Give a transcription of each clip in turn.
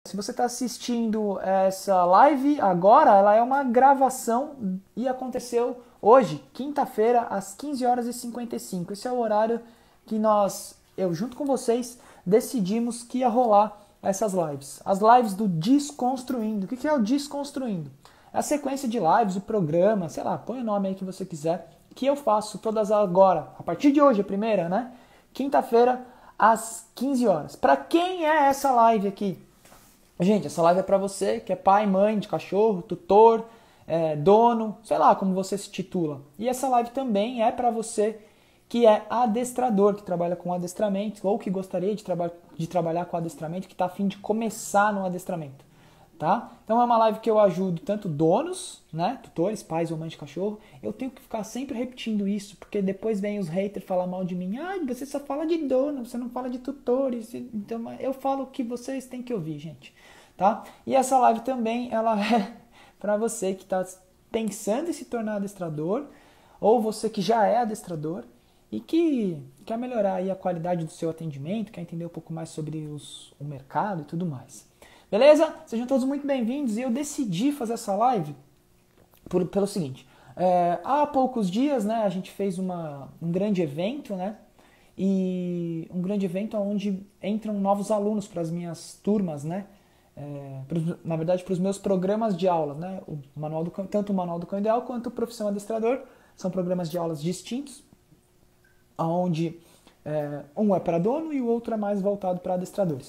Se você está assistindo essa live agora, ela é uma gravação e aconteceu hoje, quinta-feira, às 15 horas e 55. Esse é o horário que eu junto com vocês, decidimos que ia rolar essas lives. As lives do Desconstruindo. O que é o Desconstruindo? É a sequência de lives, o programa, sei lá, põe o nome aí que você quiser, que eu faço todas agora, a partir de hoje, a primeira, né? Quinta-feira, às 15 horas. Para quem é essa live aqui? Gente, essa live é para você que é pai, mãe de cachorro, tutor, dono, sei lá como você se titula. E essa live também é para você que é adestrador, que trabalha com adestramento ou que gostaria de trabalhar com adestramento, que está a fim de começar no adestramento. Tá? Então é uma live que eu ajudo tanto donos, né, tutores, pais ou mães de cachorro. Eu tenho que ficar sempre repetindo isso, porque depois vem os haters falar mal de mim. Ah, você só fala de dono, você não fala de tutores. Então eu falo o que vocês têm que ouvir, gente. Tá? E essa live também ela é para você que está pensando em se tornar adestrador, ou você que já é adestrador e que quer melhorar aí a qualidade do seu atendimento, quer entender um pouco mais sobre o mercado e tudo mais. Beleza? Sejam todos muito bem-vindos. E eu decidi fazer essa live pelo seguinte. Há poucos dias, né, a gente fez um grande evento, né? E um grande evento onde entram novos alunos para as minhas turmas, né? Na verdade, para os meus programas de aulas, né? Tanto o Manual do Cão Ideal quanto o Profissão Adestrador. São programas de aulas distintos, onde um é para dono e o outro é mais voltado para adestradores.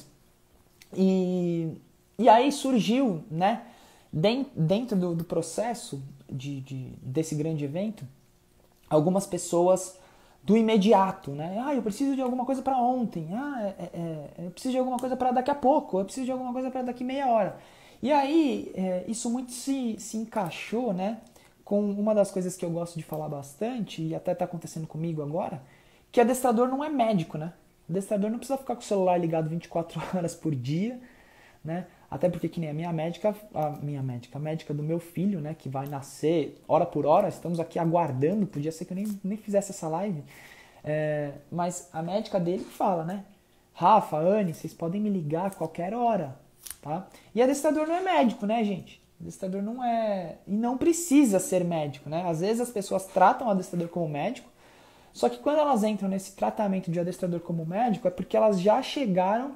E aí surgiu, né, dentro do processo desse grande evento, algumas pessoas do imediato, né? Eu preciso de alguma coisa para ontem. Eu preciso de alguma coisa para daqui a pouco. Eu preciso de alguma coisa para daqui meia hora. E aí, isso muito se encaixou, né, com uma das coisas que eu gosto de falar bastante, e até está acontecendo comigo agora, que adestrador não é médico, né? Adestrador não precisa ficar com o celular ligado 24 horas por dia, né? Até porque que nem a médica do meu filho, né, que vai nascer hora por hora, estamos aqui aguardando, podia ser que eu nem fizesse essa live, mas a médica dele fala, né, Rafa, Anne, vocês podem me ligar a qualquer hora, tá? E adestrador não é médico, né, gente? Adestrador não é, e não precisa ser médico, né? Às vezes as pessoas tratam o adestrador como médico, só que quando elas entram nesse tratamento de adestrador como médico, é porque elas já chegaram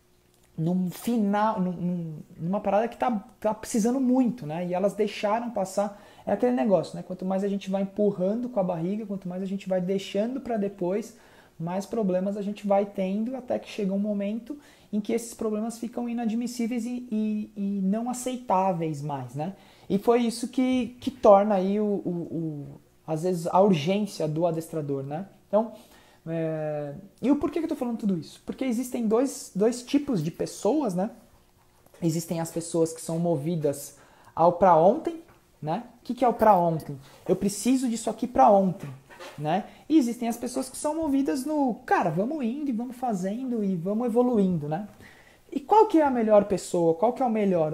numa parada que tá precisando muito, né? E elas deixaram passar, é aquele negócio, né? Quanto mais a gente vai empurrando com a barriga, quanto mais a gente vai deixando para depois, mais problemas a gente vai tendo, até que chega um momento em que esses problemas ficam inadmissíveis e não aceitáveis mais, né? E foi isso que torna aí às vezes a urgência do adestrador, né? Então, e o porquê que eu tô falando tudo isso? Porque existem dois tipos de pessoas, né? Existem as pessoas que são movidas ao pra ontem, né? O que é o pra ontem? Eu preciso disso aqui pra ontem, né? E existem as pessoas que são movidas no, cara, vamos indo e vamos fazendo e vamos evoluindo, né? E qual que é a melhor pessoa? Qual que é o melhor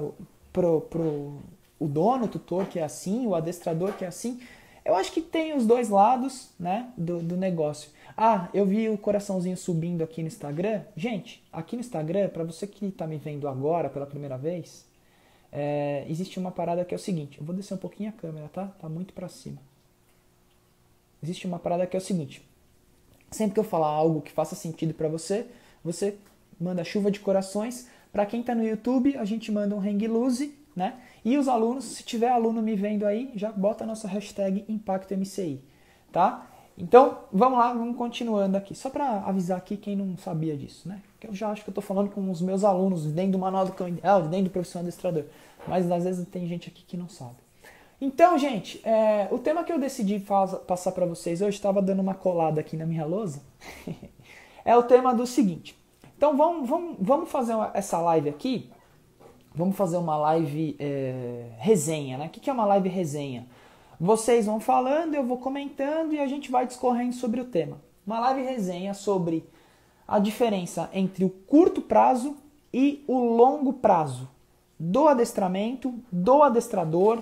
o dono, o tutor que é assim, o adestrador que é assim? Eu acho que tem os dois lados, né, do negócio. Eu vi o coraçãozinho subindo aqui no Instagram. Gente, aqui no Instagram, para você que está me vendo agora pela primeira vez, existe uma parada que é o seguinte. Eu vou descer um pouquinho a câmera, tá? Tá muito para cima. Existe uma parada que é o seguinte. Sempre que eu falar algo que faça sentido para você, você manda chuva de corações. Para quem está no YouTube, a gente manda um hang loose, né? E os alunos, se tiver aluno me vendo aí, já bota a nossa hashtag ImpactoMCI, tá? Então, vamos lá, vamos continuando aqui. Só para avisar aqui quem não sabia disso, né? Porque eu já acho que eu estou falando com os meus alunos dentro do Manual do Cão Ideal, dentro do Profissão Adestrador. Mas às vezes tem gente aqui que não sabe. Então, gente, o tema que eu decidi passar para vocês hoje, estava dando uma colada aqui na minha lousa, é o tema do seguinte. Então, vamos fazer essa live aqui. Vamos fazer uma live resenha, né? O que é uma live resenha? Vocês vão falando, eu vou comentando e a gente vai discorrendo sobre o tema. Uma live resenha sobre a diferença entre o curto prazo e o longo prazo do adestramento, do adestrador,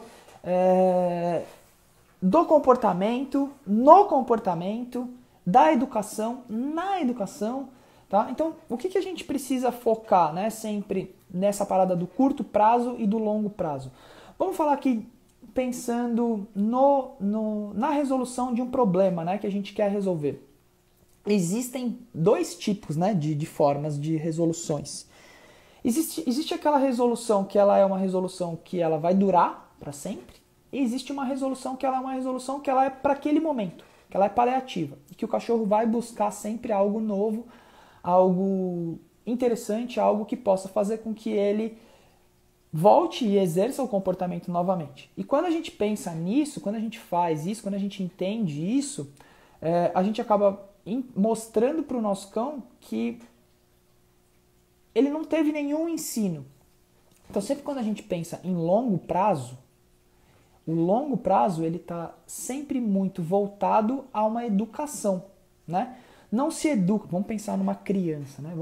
do comportamento, no comportamento, da educação, na educação, tá? Então, o que a gente precisa focar, né, sempre nessa parada do curto prazo e do longo prazo. Vamos falar aqui pensando na resolução de um problema, né, que a gente quer resolver. Existem dois tipos, né, de formas de resoluções. Existe aquela resolução que ela é uma resolução que ela vai durar para sempre, e existe uma resolução que ela é uma resolução que ela é para aquele momento, que ela é paliativa, e que o cachorro vai buscar sempre algo novo, algo interessante, algo que possa fazer com que ele volte e exerça o comportamento novamente. E quando a gente pensa nisso, quando a gente faz isso, quando a gente entende isso, a gente acaba mostrando para o nosso cão que ele não teve nenhum ensino. Então, sempre quando a gente pensa em longo prazo, o longo prazo ele está sempre muito voltado a uma educação, né? Não se educa. Vamos pensar numa criança, né?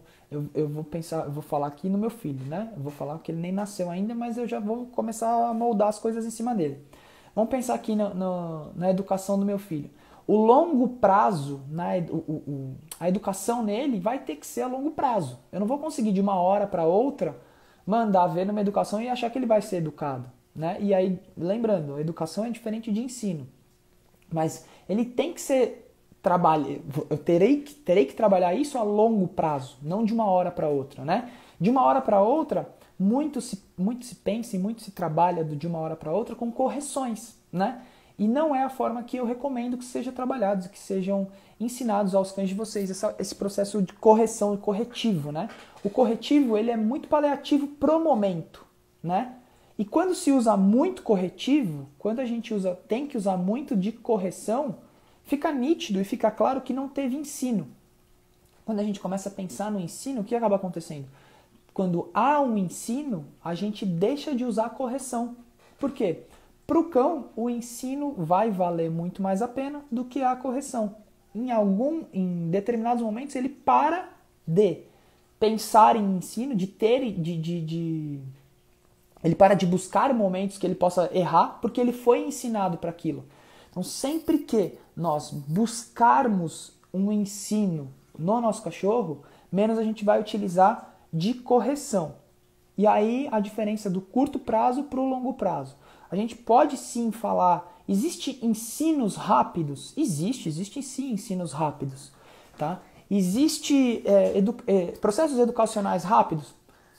Eu vou falar aqui no meu filho, né? Eu vou falar que ele nem nasceu ainda, mas eu já vou começar a moldar as coisas em cima dele. Vamos pensar aqui na educação do meu filho. O longo prazo, a educação nele vai ter que ser a longo prazo. Eu não vou conseguir de uma hora para outra mandar ver numa educação e achar que ele vai ser educado, né? E aí, lembrando, a educação é diferente de ensino. Mas ele tem que ser eu terei que trabalhar isso a longo prazo, não de uma hora para outra, né? De uma hora para outra, muito se pensa e muito se trabalha de uma hora para outra com correções, né? E não é a forma que eu recomendo que seja trabalhados, que sejam ensinados aos cães de vocês, esse processo de correção e corretivo, né? O corretivo, ele é muito paliativo pro momento, né? E quando se usa muito corretivo, quando a gente tem que usar muito de correção, fica nítido e fica claro que não teve ensino. Quando a gente começa a pensar no ensino, o que acaba acontecendo? Quando há um ensino, a gente deixa de usar a correção. Por quê? Para o cão, o ensino vai valer muito mais a pena do que a correção. Em determinados momentos, ele para de pensar em ensino, ele para de buscar momentos que ele possa errar, porque ele foi ensinado para aquilo. Então, sempre que nós buscarmos um ensino no nosso cachorro, menos a gente vai utilizar de correção. E aí a diferença do curto prazo para o longo prazo. A gente pode sim falar, existe ensinos rápidos? Existe sim ensinos rápidos. Tá? Existe processos educacionais rápidos?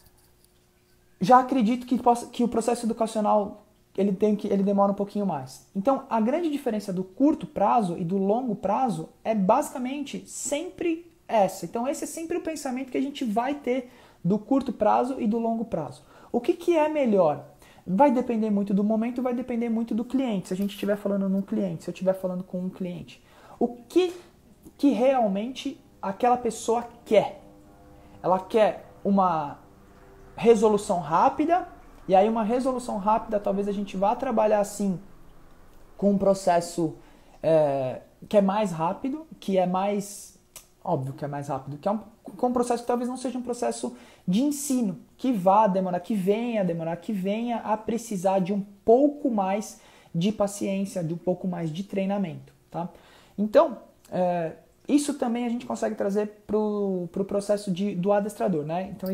Já acredito que o processo educacional ele demora um pouquinho mais. Então, a grande diferença do curto prazo e do longo prazo é basicamente sempre essa. Então, esse é sempre o pensamento que a gente vai ter do curto prazo e do longo prazo. O que é melhor? Vai depender muito do momento, vai depender muito do cliente. Se a gente estiver falando num cliente, se eu estiver falando com um cliente. O que realmente aquela pessoa quer? Ela quer uma resolução rápida, e aí uma resolução rápida, talvez a gente vá trabalhar assim com um processo que é mais rápido, que é mais... Óbvio que é mais rápido, com um processo que talvez não seja um processo de ensino, que vá demorar, que venha a precisar de um pouco mais de paciência, de um pouco mais de treinamento. Tá? Então, isso também a gente consegue trazer para o processo do adestrador. Né? Então,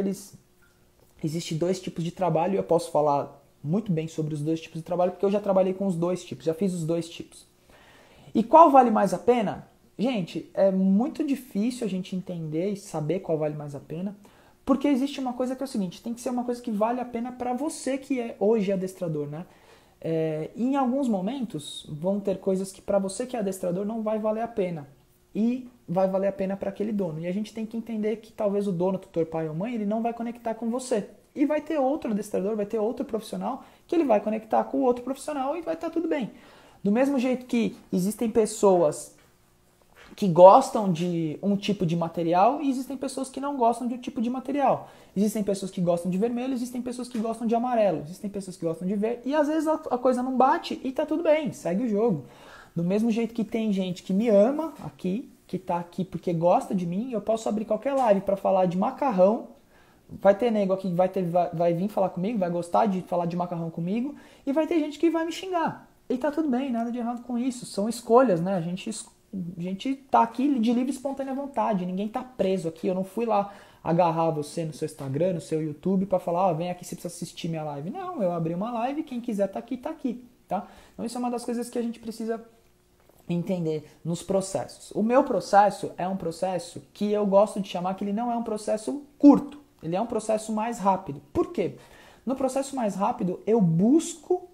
Existe dois tipos de trabalho e eu posso falar muito bem sobre os dois tipos de trabalho porque eu já trabalhei com os dois tipos, já fiz os dois tipos. E qual vale mais a pena? Gente, é muito difícil a gente entender e saber qual vale mais a pena, porque existe uma coisa que é o seguinte, tem que ser uma coisa que vale a pena para você que é hoje adestrador, né? Em alguns momentos vão ter coisas que para você que é adestrador não vai valer a pena e vai valer a pena para aquele dono. E a gente tem que entender que talvez o dono, tutor, pai ou mãe, ele não vai conectar com você. E vai ter outro adestrador, vai ter outro profissional que ele vai conectar com o outro profissional e vai estar tudo bem. Do mesmo jeito que existem pessoas que gostam de um tipo de material e existem pessoas que não gostam de um tipo de material. Existem pessoas que gostam de vermelho, existem pessoas que gostam de amarelo, existem pessoas que gostam de verde e às vezes a coisa não bate e tá tudo bem, segue o jogo. Do mesmo jeito que tem gente que me ama aqui, que tá aqui porque gosta de mim, eu posso abrir qualquer live para falar de macarrão, vai ter nego aqui que vai vir falar comigo, vai gostar de falar de macarrão comigo e vai ter gente que vai me xingar. E tá tudo bem, nada de errado com isso, são escolhas, né? A gente tá aqui de livre e espontânea vontade, ninguém tá preso aqui, eu não fui lá agarrar você no seu Instagram, no seu YouTube, para falar, vem aqui, você precisa assistir minha live. Não, eu abri uma live, quem quiser tá aqui, tá? Então isso é uma das coisas que a gente precisa entender nos processos. O meu processo é um processo que eu gosto de chamar que ele não é um processo curto, ele é um processo mais rápido. Por quê? No processo mais rápido, eu busco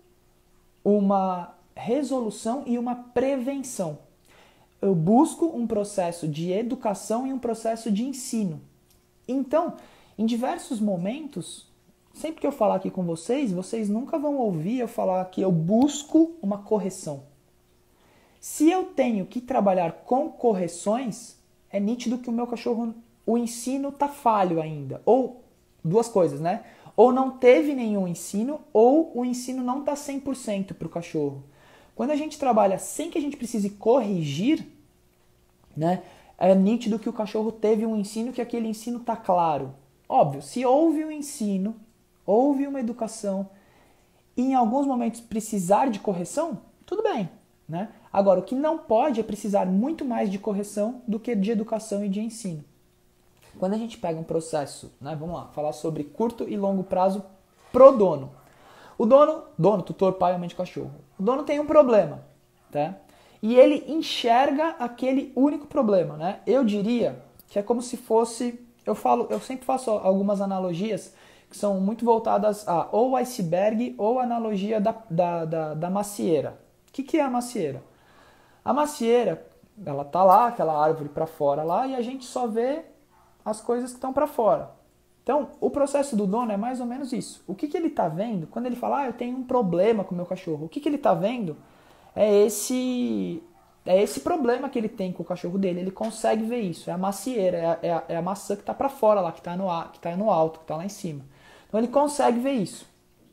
uma resolução e uma prevenção. Eu busco um processo de educação e um processo de ensino. Então, em diversos momentos, sempre que eu falar aqui com vocês, vocês nunca vão ouvir eu falar que eu busco uma correção. Se eu tenho que trabalhar com correções, é nítido que o meu cachorro, o ensino está falho ainda. Ou duas coisas, né? Ou não teve nenhum ensino, ou o ensino não está 100% para o cachorro. Quando a gente trabalha sem que a gente precise corrigir, né, é nítido que o cachorro teve um ensino, que aquele ensino está claro. Óbvio, se houve um ensino, houve uma educação, e em alguns momentos precisar de correção, tudo bem, né? Agora, o que não pode é precisar muito mais de correção do que de educação e de ensino. Quando a gente pega um processo, né, vamos lá, falar sobre curto e longo prazo pro dono. O dono, tutor, pai ou mãe de cachorro. O dono tem um problema, tá? E ele enxerga aquele único problema, né? Eu diria que é como se fosse, eu sempre faço algumas analogias que são muito voltadas a ou iceberg ou analogia da macieira. O que é a macieira? A macieira, ela tá lá, aquela árvore para fora lá, e a gente só vê as coisas que estão para fora. Então, o processo do dono é mais ou menos isso. O que ele está vendo, quando ele fala, eu tenho um problema com o meu cachorro, o que ele está vendo é esse problema que ele tem com o cachorro dele. Ele consegue ver isso, é a macieira, é a maçã que está para fora lá, que está no alto, que está lá em cima. Então, ele consegue ver isso.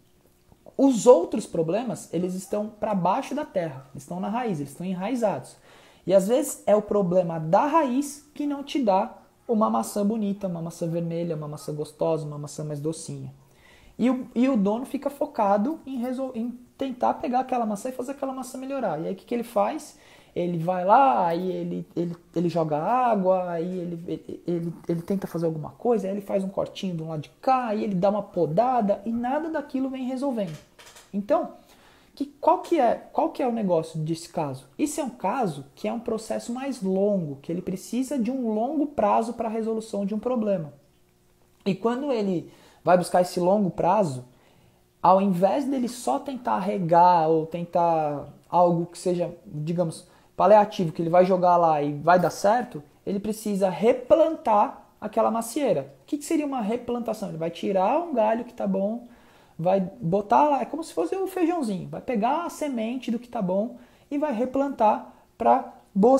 Os outros problemas, eles estão para baixo da terra, eles estão na raiz, eles estão enraizados. E às vezes é o problema da raiz que não te dá uma maçã bonita, uma maçã vermelha, uma maçã gostosa, uma maçã mais docinha. E o dono fica focado em tentar pegar aquela maçã e fazer aquela maçã melhorar. E aí o que ele faz? Ele vai lá, aí ele joga água, aí ele tenta fazer alguma coisa, aí ele faz um cortinho de um lado de cá, aí ele dá uma podada e nada daquilo vem resolvendo. Então, qual que é o negócio desse caso? Esse é um caso que é um processo mais longo, que ele precisa de um longo prazo para a resolução de um problema. E quando ele vai buscar esse longo prazo, ao invés dele só tentar regar ou tentar algo que seja, digamos, paliativo, que ele vai jogar lá e vai dar certo, ele precisa replantar aquela macieira. O que seria uma replantação? Ele vai tirar um galho que está bom, vai botar lá, é como se fosse um feijãozinho, vai pegar a semente do que está bom e vai replantar para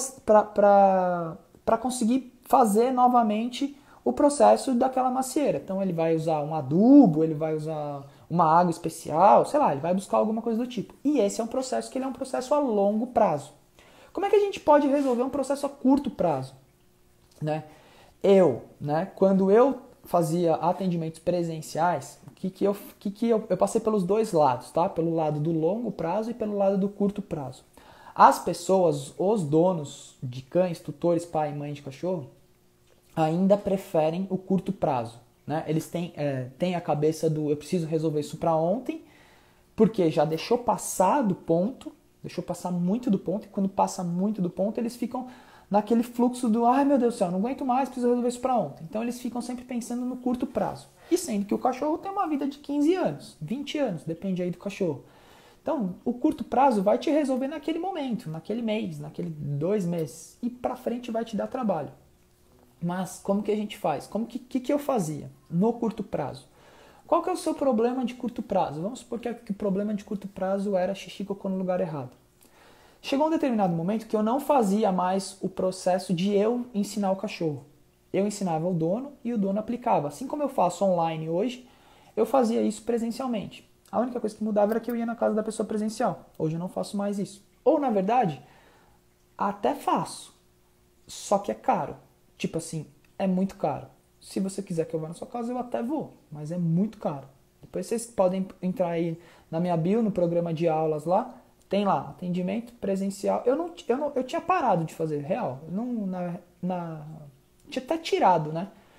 conseguir fazer novamente o processo daquela macieira. Então ele vai usar um adubo, ele vai usar uma água especial, sei lá, ele vai buscar alguma coisa do tipo. E esse é um processo que ele é um processo a longo prazo. Como é que a gente pode resolver um processo a curto prazo? Né? Quando eu fazia atendimentos presenciais, eu passei pelos dois lados, tá? Pelo lado do longo prazo e pelo lado do curto prazo. As pessoas, os donos de cães, tutores, pai e mãe de cachorro, ainda preferem o curto prazo, né? Eles têm a cabeça do eu preciso resolver isso para ontem, porque já deixou passar do ponto, deixou passar muito do ponto, e quando passa muito do ponto, eles ficam naquele fluxo do ai meu Deus do céu, não aguento mais, preciso resolver isso para ontem. Então eles ficam sempre pensando no curto prazo. E sendo que o cachorro tem uma vida de 15 anos, 20 anos, depende aí do cachorro. Então, o curto prazo vai te resolver naquele momento, naquele mês, naquele 2 meses. E para frente vai te dar trabalho. Mas como que a gente faz? Que eu fazia no curto prazo? Qual que é o seu problema de curto prazo? Vamos supor que o problema de curto prazo era xixi e cocô no lugar errado. Chegou um determinado momento que eu não fazia mais o processo de eu ensinar o cachorro. Eu ensinava o dono e o dono aplicava. Assim como eu faço online hoje, eu fazia isso presencialmente. A única coisa que mudava era que eu ia na casa da pessoa presencial. Hoje eu não faço mais isso. Ou, na verdade, até faço. Só que é caro. Tipo assim, é muito caro. Se você quiser que eu vá na sua casa, eu até vou. Mas é muito caro. Depois vocês podem entrar aí na minha bio, no programa de aulas lá. Tem lá, atendimento presencial. Eu tinha parado de fazer, real. Tinha até tirado, né?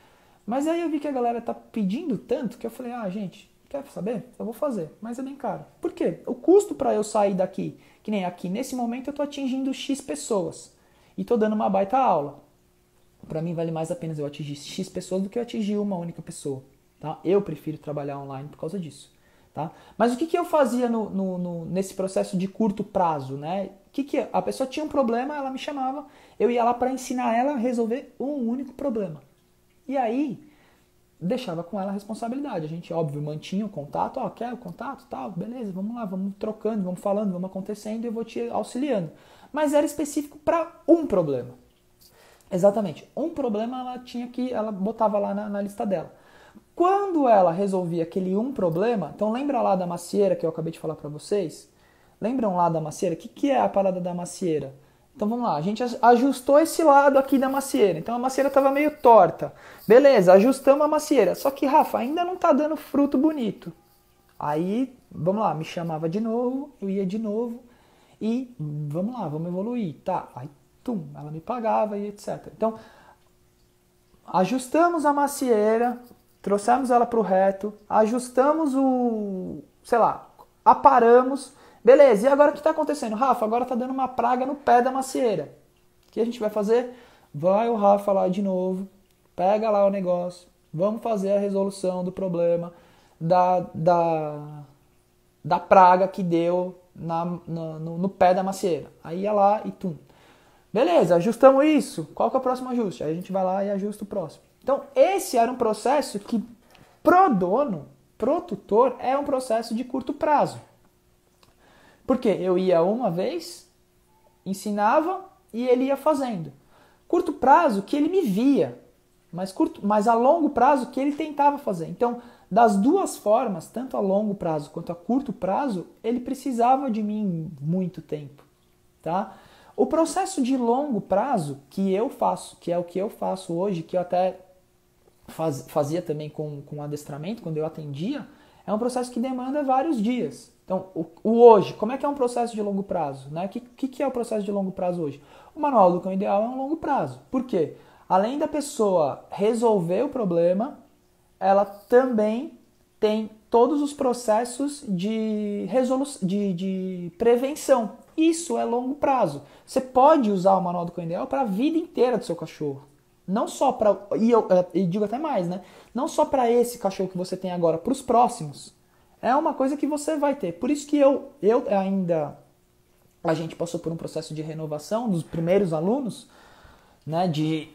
Mas aí eu vi que a galera tá pedindo tanto que eu falei, gente, quer saber? Eu vou fazer, mas é bem caro. Por quê? O custo para eu sair daqui, que nem aqui, nesse momento eu tô atingindo X pessoas e tô dando uma baita aula. Para mim vale mais a pena eu atingir X pessoas do que eu atingir uma única pessoa. Tá? Eu prefiro trabalhar online por causa disso. Tá? Mas o que eu fazia nesse processo de curto prazo? Né? A pessoa tinha um problema, ela me chamava, eu ia lá para ensinar ela a resolver um único problema. E aí, deixava com ela a responsabilidade. A gente, óbvio, mantinha o contato, quer o contato, tal, beleza, vamos lá, vamos trocando, vamos falando, vamos acontecendo e eu vou te auxiliando. Mas era específico para um problema. Exatamente. Um problema ela botava lá na lista dela. Quando ela resolvia aquele um problema, então lembra lá da macieira que eu acabei de falar para vocês? Lembram lá da macieira? O que é a parada da macieira? Então vamos lá, a gente ajustou esse lado aqui da macieira. Então a macieira estava meio torta. Beleza, ajustamos a macieira. Só que, Rafa, ainda não está dando fruto bonito. Aí, vamos lá, me chamava de novo, eu ia de novo e vamos lá, vamos evoluir. Tá, aí, ela me pagava e etc. Então, ajustamos a macieira, trouxemos ela para o reto, ajustamos aparamos. Beleza, e agora o que está acontecendo? Rafa, agora está dando uma praga no pé da macieira. O que a gente vai fazer? Vai o Rafa lá de novo, pega lá o negócio, vamos fazer a resolução do problema da praga que deu no pé da macieira. Aí ia lá e Beleza, ajustamos isso. Qual que é o próximo ajuste? Aí a gente vai lá e ajusta o próximo. Então, esse era um processo que, pro dono, pro tutor, é um processo de curto prazo. Porque eu ia uma vez, ensinava e ele ia fazendo. Curto prazo que ele me via, mas a longo prazo que ele tentava fazer. Então, das duas formas, tanto a longo prazo quanto a curto prazo, ele precisava de mim muito tempo. Tá? O processo de longo prazo que eu faço, que é o que eu faço hoje, que eu até fazia também com adestramento, quando eu atendia, é um processo que demanda vários dias. Então, o hoje, como é que é um processo de longo prazo? Né? O que é o processo de longo prazo hoje? O Manual do Cão Ideal é um longo prazo. Por quê? Além da pessoa resolver o problema, ela também tem todos os processos de prevenção. Isso é longo prazo. Você pode usar o Manual do Cão Ideal para a vida inteira do seu cachorro. Não só para... E eu digo até mais, né? Não só para esse cachorro que você tem agora, para os próximos. É uma coisa que você vai ter. Por isso que eu ainda... A gente passou por um processo de renovação dos primeiros alunos, né?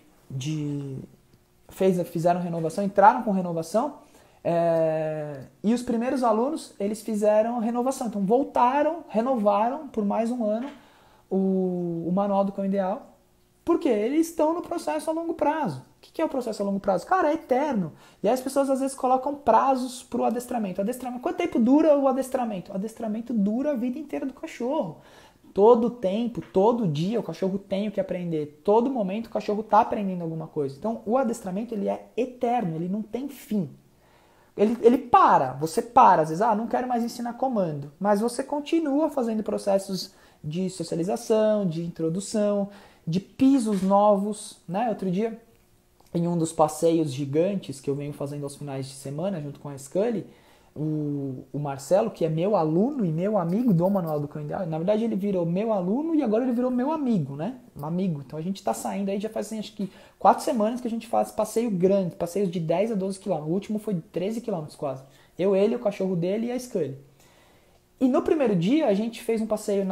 Fizeram renovação, entraram com renovação. E os primeiros alunos, eles fizeram renovação. Então renovaram por mais um ano o Manual do Cão Ideal. Porque eles estão no processo a longo prazo. O que é o processo a longo prazo? Cara, é eterno. E aí as pessoas às vezes colocam prazos para o adestramento. Quanto tempo dura o adestramento? O adestramento dura a vida inteira do cachorro. Todo tempo, todo dia o cachorro tem o que aprender. Todo momento o cachorro está aprendendo alguma coisa. Então o adestramento ele é eterno, ele não tem fim. Ele para, você para, às vezes, não quero mais ensinar comando. Mas você continua fazendo processos de socialização, de introdução, de pisos novos, né? Outro dia, em um dos passeios gigantes que eu venho fazendo aos finais de semana, junto com a Scully, o Marcelo, que é meu aluno e meu amigo do Manual do Cão Ideal, na verdade ele virou meu aluno e agora ele virou meu amigo, né? Um amigo. Então a gente tá saindo aí, já faz acho que 4 semanas que a gente faz passeio grande, passeios de 10 a 12 km. O último foi 13 km quase. Eu, ele, o cachorro dele e a Scully. E no primeiro dia a gente fez um passeio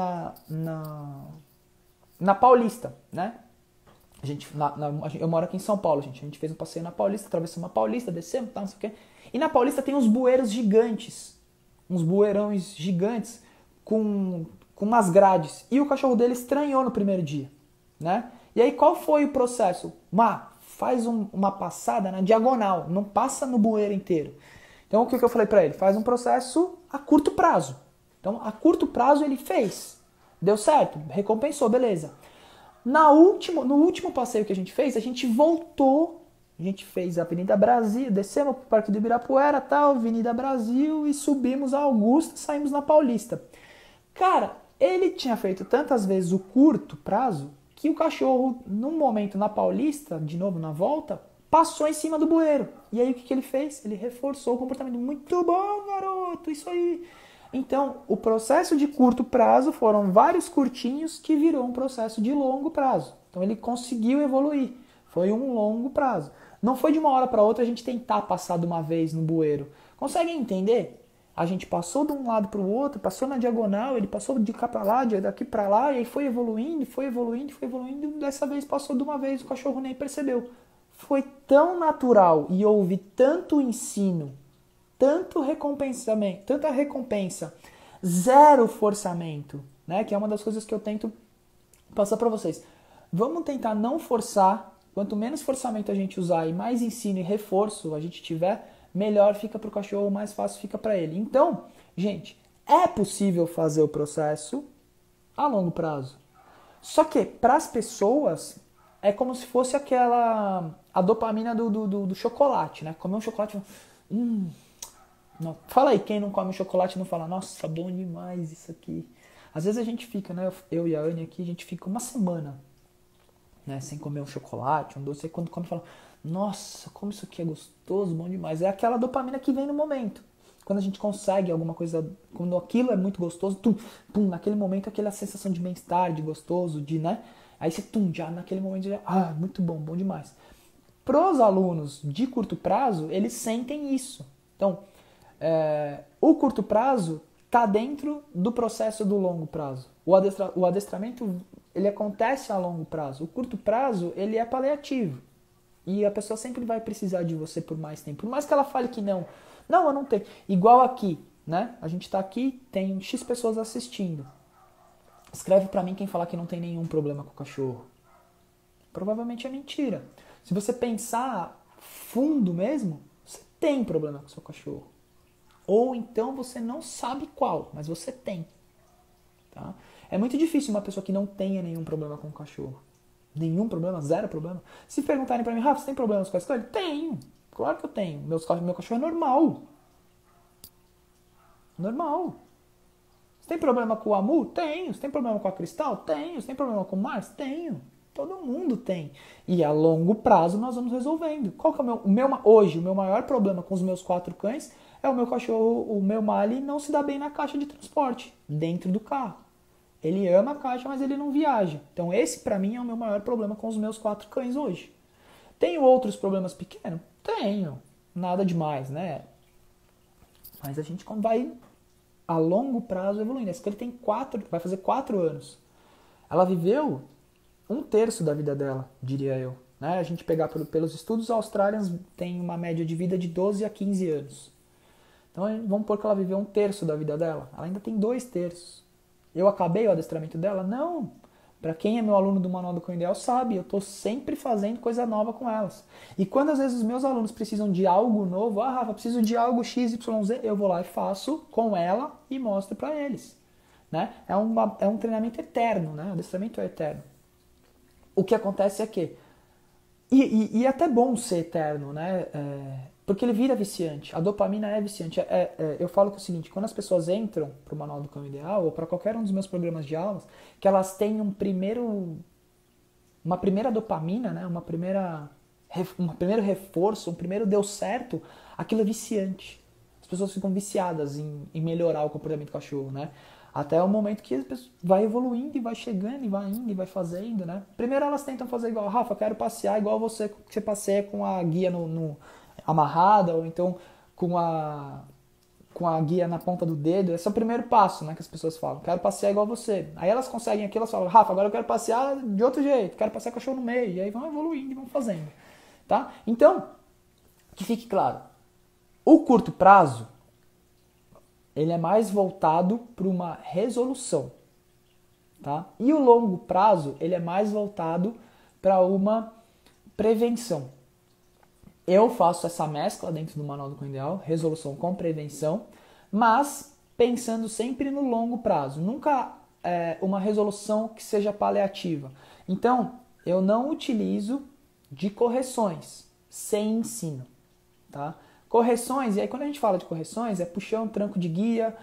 na Paulista, né? Eu moro aqui em São Paulo, gente. A gente fez um passeio na Paulista, atravessamos a Paulista, descemos, não sei o quê. E na Paulista tem uns bueiros gigantes, uns bueirões gigantes com umas grades. E o cachorro dele estranhou no primeiro dia, né? E aí qual foi o processo? Faz uma passada na diagonal, não passa no bueiro inteiro. Então o que eu falei para ele? Faz um processo a curto prazo. Então a curto prazo ele fez. Deu certo? Recompensou, beleza. No último passeio que a gente fez, a gente voltou. A gente fez a Avenida Brasil, descemos para o Parque do Ibirapuera, tal, Avenida Brasil, e subimos a Augusta, saímos na Paulista. Cara, ele tinha feito tantas vezes o curto prazo, que o cachorro, num momento na Paulista, de novo na volta, passou em cima do bueiro. E aí o que ele fez? Ele reforçou o comportamento. Muito bom, garoto, isso aí. Então, o processo de curto prazo foram vários curtinhos que virou um processo de longo prazo. Então, ele conseguiu evoluir. Foi um longo prazo. Não foi de uma hora para outra a gente tentar passar de uma vez no bueiro. Conseguem entender? A gente passou de um lado para o outro, passou na diagonal, ele passou de cá para lá, daqui para lá, e aí foi evoluindo, foi evoluindo, foi evoluindo. Dessa vez passou de uma vez, o cachorro nem percebeu. Foi tão natural e houve tanto ensino, tanto recompensamento, tanta recompensa, zero forçamento, né? Que é uma das coisas que eu tento passar para vocês. Vamos tentar não forçar. Quanto menos forçamento a gente usar e mais ensino e reforço a gente tiver, melhor fica para o cachorro, mais fácil fica para ele. Então, gente, é possível fazer o processo a longo prazo. Só que para as pessoas é como se fosse a dopamina do chocolate, né? Comer um chocolate, não. Fala aí, quem não come chocolate não fala, nossa, bom demais isso aqui. Às vezes a gente fica, né? Eu e a Anne aqui, a gente fica uma semana, né, sem comer um chocolate, um doce, aí quando come fala, nossa, como isso aqui é gostoso, bom demais. É aquela dopamina que vem no momento. Quando a gente consegue alguma coisa, quando aquilo é muito gostoso, naquele momento aquela sensação de bem-estar, de gostoso, de, né? Aí você, já naquele momento, muito bom, bom demais. Pros alunos de curto prazo, eles sentem isso. Então, o curto prazo está dentro do processo do longo prazo. O adestramento, ele acontece a longo prazo. O curto prazo, ele é paliativo. E a pessoa sempre vai precisar de você por mais tempo. Por mais que ela fale que não. Não, eu não tenho. Igual aqui, né? A gente está aqui, tem X pessoas assistindo. Escreve para mim quem falar que não tem nenhum problema com o cachorro. Provavelmente é mentira. Se você pensar fundo mesmo, você tem problema com o seu cachorro. Ou então você não sabe qual, mas você tem. Tá? É muito difícil uma pessoa que não tenha nenhum problema com o cachorro. Nenhum problema, zero problema. Se perguntarem pra mim, Rafa, você tem problemas com a escolha? Tenho, claro que eu tenho. Meu cachorro é normal. Normal. Você tem problema com o Amu? Tenho. Você tem problema com a Cristal? Tenho. Você tem problema com o Mars? Tenho. Todo mundo tem. E a longo prazo nós vamos resolvendo. Qual que é hoje, o meu maior problema com os meus 4 cães é o meu cachorro, o meu Mali, não se dá bem na caixa de transporte, dentro do carro. Ele ama a caixa, mas ele não viaja. Então esse, pra mim, é o meu maior problema com os meus 4 cães hoje. Tenho outros problemas pequenos? Tenho. Nada demais, né? Mas a gente vai, a longo prazo, evoluindo. Essa ele tem vai fazer 4 anos. Ela viveu 1/3 da vida dela, diria eu. Né? A gente pegar pelos estudos australianos, tem uma média de vida de 12 a 15 anos. Então vamos pôr que ela viveu 1/3 da vida dela. Ela ainda tem 2/3. Eu acabei o adestramento dela? Não. Para quem é meu aluno do Manual do Cão Ideal sabe, eu estou sempre fazendo coisa nova com elas. E quando às vezes os meus alunos precisam de algo novo, Rafa, preciso de algo XYZ, eu vou lá e faço com ela e mostro para eles. Né? É um treinamento eterno, né? O adestramento é eterno. O que acontece é que, e é até bom ser eterno, né? Porque ele vira viciante. A dopamina é viciante. Eu falo que é o seguinte, quando as pessoas entram para o Manual do Cão Ideal, ou para qualquer um dos meus programas de aulas, que elas têm uma primeira dopamina, né? um primeiro reforço, um primeiro deu certo, aquilo é viciante. As pessoas ficam viciadas em melhorar o comportamento do cachorro, né? Até o momento que vai evoluindo e vai chegando e vai indo e vai fazendo, né? Primeiro elas tentam fazer igual, Rafa, eu quero passear igual você, que você passeia com a guia amarrada, ou então com a guia na ponta do dedo. Esse é o primeiro passo, né, que as pessoas falam. Quero passear igual você. Aí elas conseguem aquilo, elas falam, Rafa, agora eu quero passear de outro jeito, quero passear com o cachorro no meio. E aí vão evoluindo e vão fazendo. Tá? Então, que fique claro, o curto prazo, ele é mais voltado para uma resolução. Tá? E o longo prazo, ele é mais voltado para uma prevenção. Eu faço essa mescla dentro do Manual do Cão Ideal, resolução com prevenção, mas pensando sempre no longo prazo. Nunca uma resolução que seja paliativa. Então, eu não utilizo de correções sem ensino. Tá? Correções, e aí quando a gente fala de correções, é puxão, tranco de guia,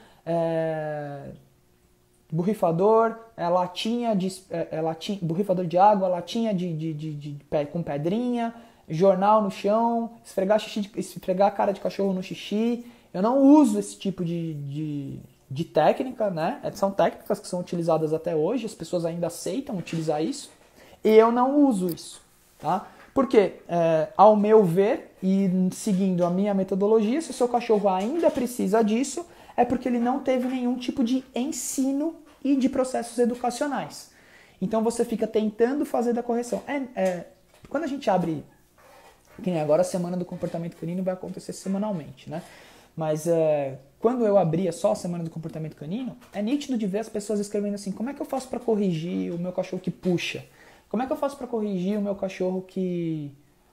borrifador, borrifador de água, latinha com pedrinha, jornal no chão, esfregar a cara de cachorro no xixi. Eu não uso esse tipo de técnica, né? São técnicas que são utilizadas até hoje, as pessoas ainda aceitam utilizar isso. E eu não uso isso, tá? Porque, ao meu ver, e seguindo a minha metodologia, se o seu cachorro ainda precisa disso, é porque ele não teve nenhum tipo de ensino e de processos educacionais. Então você fica tentando fazer da correção. Quando a gente abre, que nem agora a Semana do Comportamento Canino vai acontecer semanalmente, né? Mas quando eu abria só a Semana do Comportamento Canino, é nítido de ver as pessoas escrevendo assim, como é que eu faço para corrigir o meu cachorro que puxa? Como é que eu faço para corrigir o meu cachorro que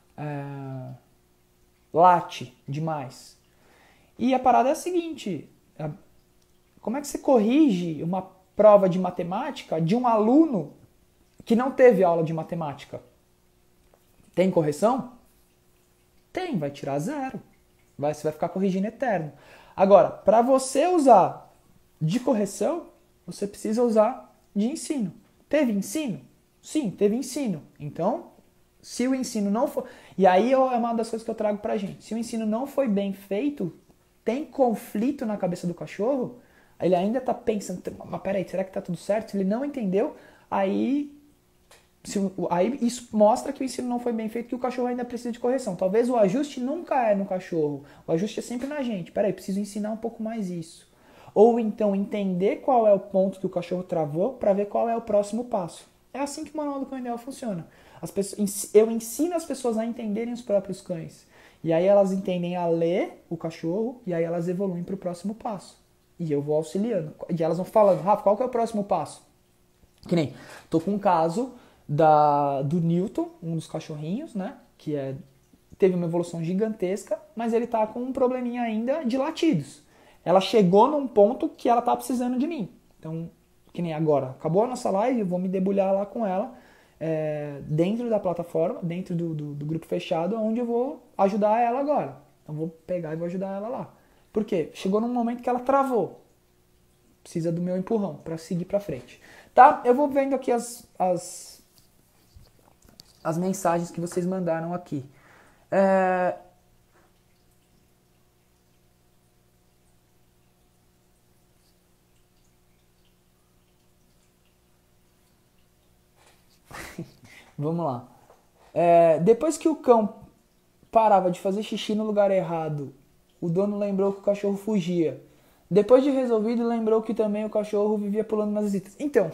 late demais? E a parada é a seguinte, como é que você corrige uma prova de matemática de um aluno que não teve aula de matemática? Tem correção? Tem, vai tirar 0. Você vai ficar corrigindo eterno. Agora, para você usar de correção, você precisa usar de ensino. Teve ensino? Sim, teve ensino. Então, se o ensino não for... E aí é uma das coisas que eu trago pra gente. Se o ensino não foi bem feito, tem conflito na cabeça do cachorro, ele ainda tá pensando, mas peraí, será que tá tudo certo? Se ele não entendeu, aí isso mostra que o ensino não foi bem feito, que o cachorro ainda precisa de correção. Talvez o ajuste nunca é no cachorro, o ajuste é sempre na gente. Peraí, preciso ensinar um pouco mais isso. Ou então entender qual é o ponto que o cachorro travou para ver qual é o próximo passo. É assim que o Manual do Cão Ideal funciona. Eu ensino as pessoas a entenderem os próprios cães. E aí elas entendem a ler o cachorro e aí elas evoluem para o próximo passo. E eu vou auxiliando. E elas vão falando, Rafa, qual que é o próximo passo? Que nem, tô com um caso do Newton, um dos cachorrinhos, né? Que teve uma evolução gigantesca, mas ele tá com um probleminha ainda de latidos. Ela chegou num ponto que ela tá precisando de mim. Então, que nem agora, acabou a nossa live, eu vou me debulhar lá com ela, dentro da plataforma, dentro do grupo fechado, onde eu vou ajudar ela agora. Então, vou pegar e vou ajudar ela lá. Por quê? Chegou num momento que ela travou. Precisa do meu empurrão para seguir para frente. Tá? Eu vou vendo aqui as mensagens que vocês mandaram aqui. Vamos lá. Depois que o cão parava de fazer xixi no lugar errado, o dono lembrou que o cachorro fugia. Depois de resolvido, lembrou que também o cachorro vivia pulando nas visitas. Então,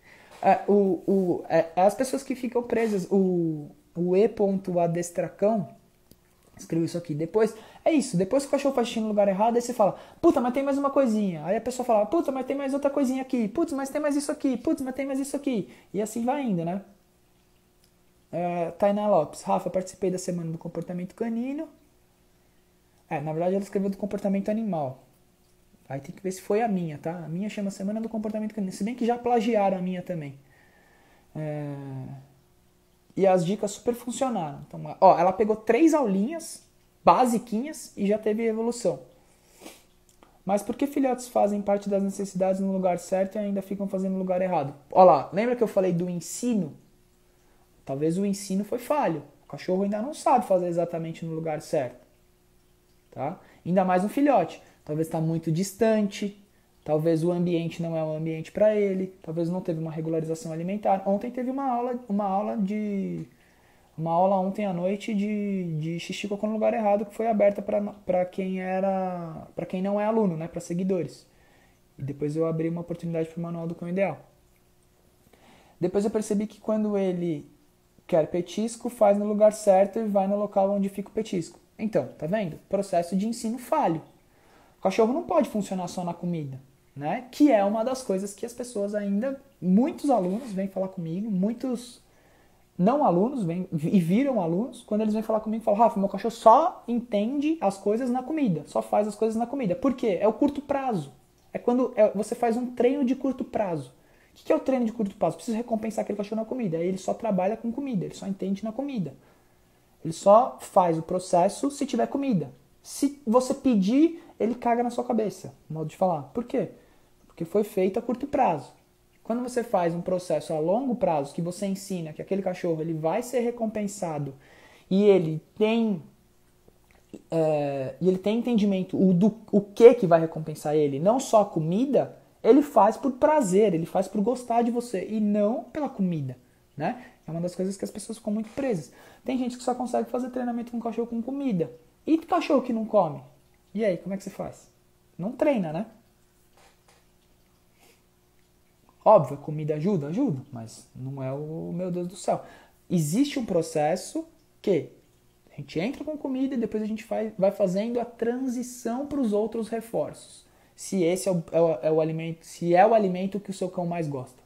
as pessoas que ficam presas, o E.adestracão escreveu isso aqui. Depois, é isso. Depois que o cachorro faz xixi no lugar errado, aí você fala, puta, mas tem mais uma coisinha. Aí a pessoa fala, puta, mas tem mais outra coisinha aqui. Putz, mas tem mais isso aqui. Putz, mas tem mais isso aqui. E assim vai indo, né? Tainá Lopes. Rafa, participei da Semana do Comportamento Canino. Na verdade ela escreveu do comportamento animal. Aí tem que ver se foi a minha, tá? A minha chama Semana do Comportamento Canino. Se bem que já plagiaram a minha também. E as dicas super funcionaram. Então, ela pegou 3 aulinhas basiquinhas e já teve evolução. Mas por que filhotes fazem parte das necessidades no lugar certo e ainda ficam fazendo no lugar errado? Olha lá, lembra que eu falei do ensino? Talvez o ensino foi falho. O cachorro ainda não sabe fazer exatamente no lugar certo. Tá? Ainda mais um filhote. Talvez está muito distante. Talvez o ambiente não é um ambiente para ele. Talvez não teve uma regularização alimentar. Ontem teve uma aula ontem à noite de xixi cocô no lugar errado que foi aberta para quem não é aluno, né? Para seguidores. E depois eu abri uma oportunidade para o Manual do Cão Ideal. Depois eu percebi que quando ele quer petisco, faz no lugar certo e vai no local onde fica o petisco. Então, tá vendo? Processo de ensino falho. O cachorro não pode funcionar só na comida, né? Que é uma das coisas que as pessoas ainda, muitos alunos vêm falar comigo, muitos não alunos vêm e viram alunos, quando eles vêm falar comigo e falam, Rafa, meu cachorro só entende as coisas na comida, só faz as coisas na comida. Por quê? É o curto prazo. É quando você faz um treino de curto prazo. O que é o treino de curto prazo? Precisa recompensar aquele cachorro na comida. Aí ele só trabalha com comida, ele só entende na comida. Ele só faz o processo se tiver comida. Se você pedir, ele caga na sua cabeça, modo de falar. Por quê? Porque foi feito a curto prazo. Quando você faz um processo a longo prazo, que você ensina que aquele cachorro ele vai ser recompensado e ele tem entendimento o que vai recompensar ele, não só a comida, ele faz por prazer, ele faz por gostar de você e não pela comida, né? É uma das coisas que as pessoas ficam muito presas. Tem gente que só consegue fazer treinamento com cachorro com comida. E cachorro que não come? E aí, como é que você faz? Não treina, né? Óbvio, comida ajuda, mas não é o meu Deus do céu. Existe um processo que a gente entra com comida e depois a gente vai fazendo a transição para os outros reforços. Se esse é o alimento, se é o alimento que o seu cão mais gosta.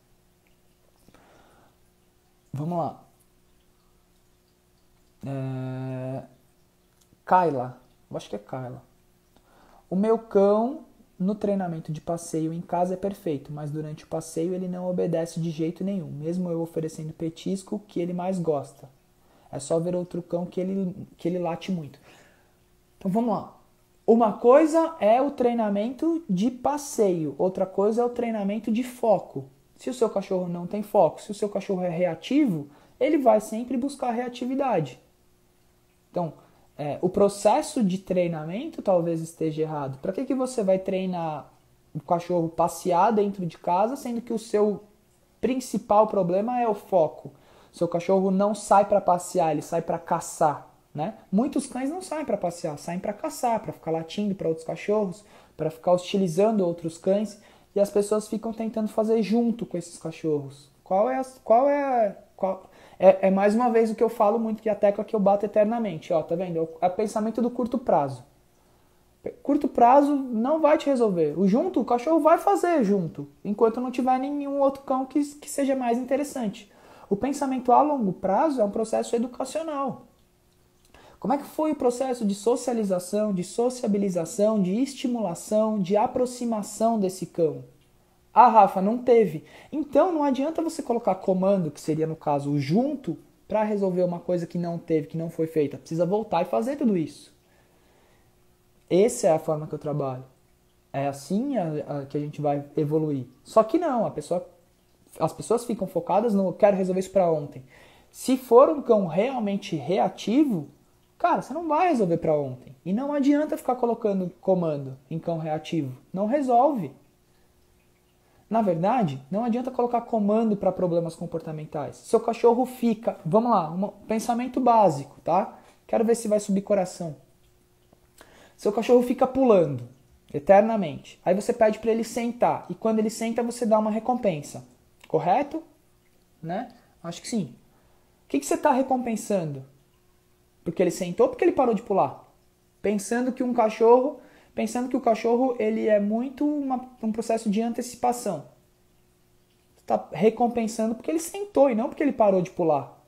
Vamos lá. Kyla, eu acho que é Kyla. O meu cão no treinamento de passeio em casa é perfeito, mas durante o passeio ele não obedece de jeito nenhum, mesmo eu oferecendo petisco que ele mais gosta. É só ver outro cão que ele late muito. Então vamos lá. Uma coisa é o treinamento de passeio, outra coisa é o treinamento de foco. Se o seu cachorro não tem foco, se o seu cachorro é reativo, ele vai sempre buscar reatividade. Então, o processo de treinamento talvez esteja errado. Para que você vai treinar o cachorro passear dentro de casa, sendo que o seu principal problema é o foco? Seu cachorro não sai para passear, ele sai para caçar, né? Muitos cães não saem para passear, saem para caçar, para ficar latindo para outros cachorros, para ficar hostilizando outros cães, e as pessoas ficam tentando fazer junto com esses cachorros. É mais uma vez o que eu falo muito, que é a tecla que eu bato eternamente. Ó, tá vendo? É o pensamento do curto prazo. Curto prazo não vai te resolver. O junto, o cachorro vai fazer junto, enquanto não tiver nenhum outro cão que seja mais interessante. O pensamento a longo prazo é um processo educacional. Como é que foi o processo de socialização, de sociabilização, de estimulação, de aproximação desse cão? Ah, Rafa, não teve. Então não adianta você colocar comando, que seria no caso o junto, para resolver uma coisa que não teve, que não foi feita. Precisa voltar e fazer tudo isso. Essa é a forma que eu trabalho. É assim que a gente vai evoluir. Só que não, as pessoas ficam focadas no eu quero resolver isso para ontem. Se for um cão realmente reativo, cara, você não vai resolver para ontem. E não adianta ficar colocando comando em cão reativo. Não resolve. Na verdade, não adianta colocar comando para problemas comportamentais. Seu cachorro fica... Vamos lá, um pensamento básico, tá? Quero ver se vai subir coração. Seu cachorro fica pulando eternamente. Aí você pede para ele sentar. E quando ele senta, você dá uma recompensa. Correto? Né? Acho que sim. O que você está recompensando? Porque ele sentou ou porque ele parou de pular? Pensando que o cachorro ele é muito um processo de antecipação. Você está recompensando porque ele sentou e não porque ele parou de pular.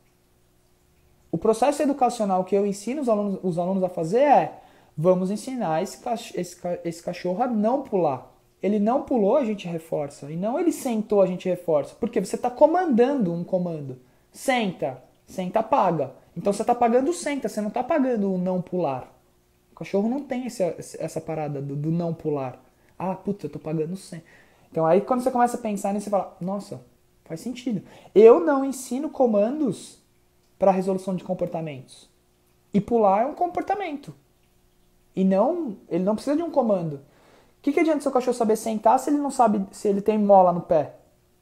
O processo educacional que eu ensino os alunos a fazer é: vamos ensinar esse cachorro a não pular. Ele não pulou, a gente reforça. E não ele sentou, a gente reforça. Porque você está comandando um comando. Senta. Senta, paga. Então você está pagando o senta, você não está pagando o não pular. O cachorro não tem essa parada do não pular. Ah, puta, eu tô pagando 100. Então aí quando você começa a pensar nisso, você fala, nossa, faz sentido. Eu não ensino comandos para resolução de comportamentos. E pular é um comportamento. E ele não precisa de um comando. O que adianta seu cachorro saber sentar se ele não sabe se ele tem mola no pé?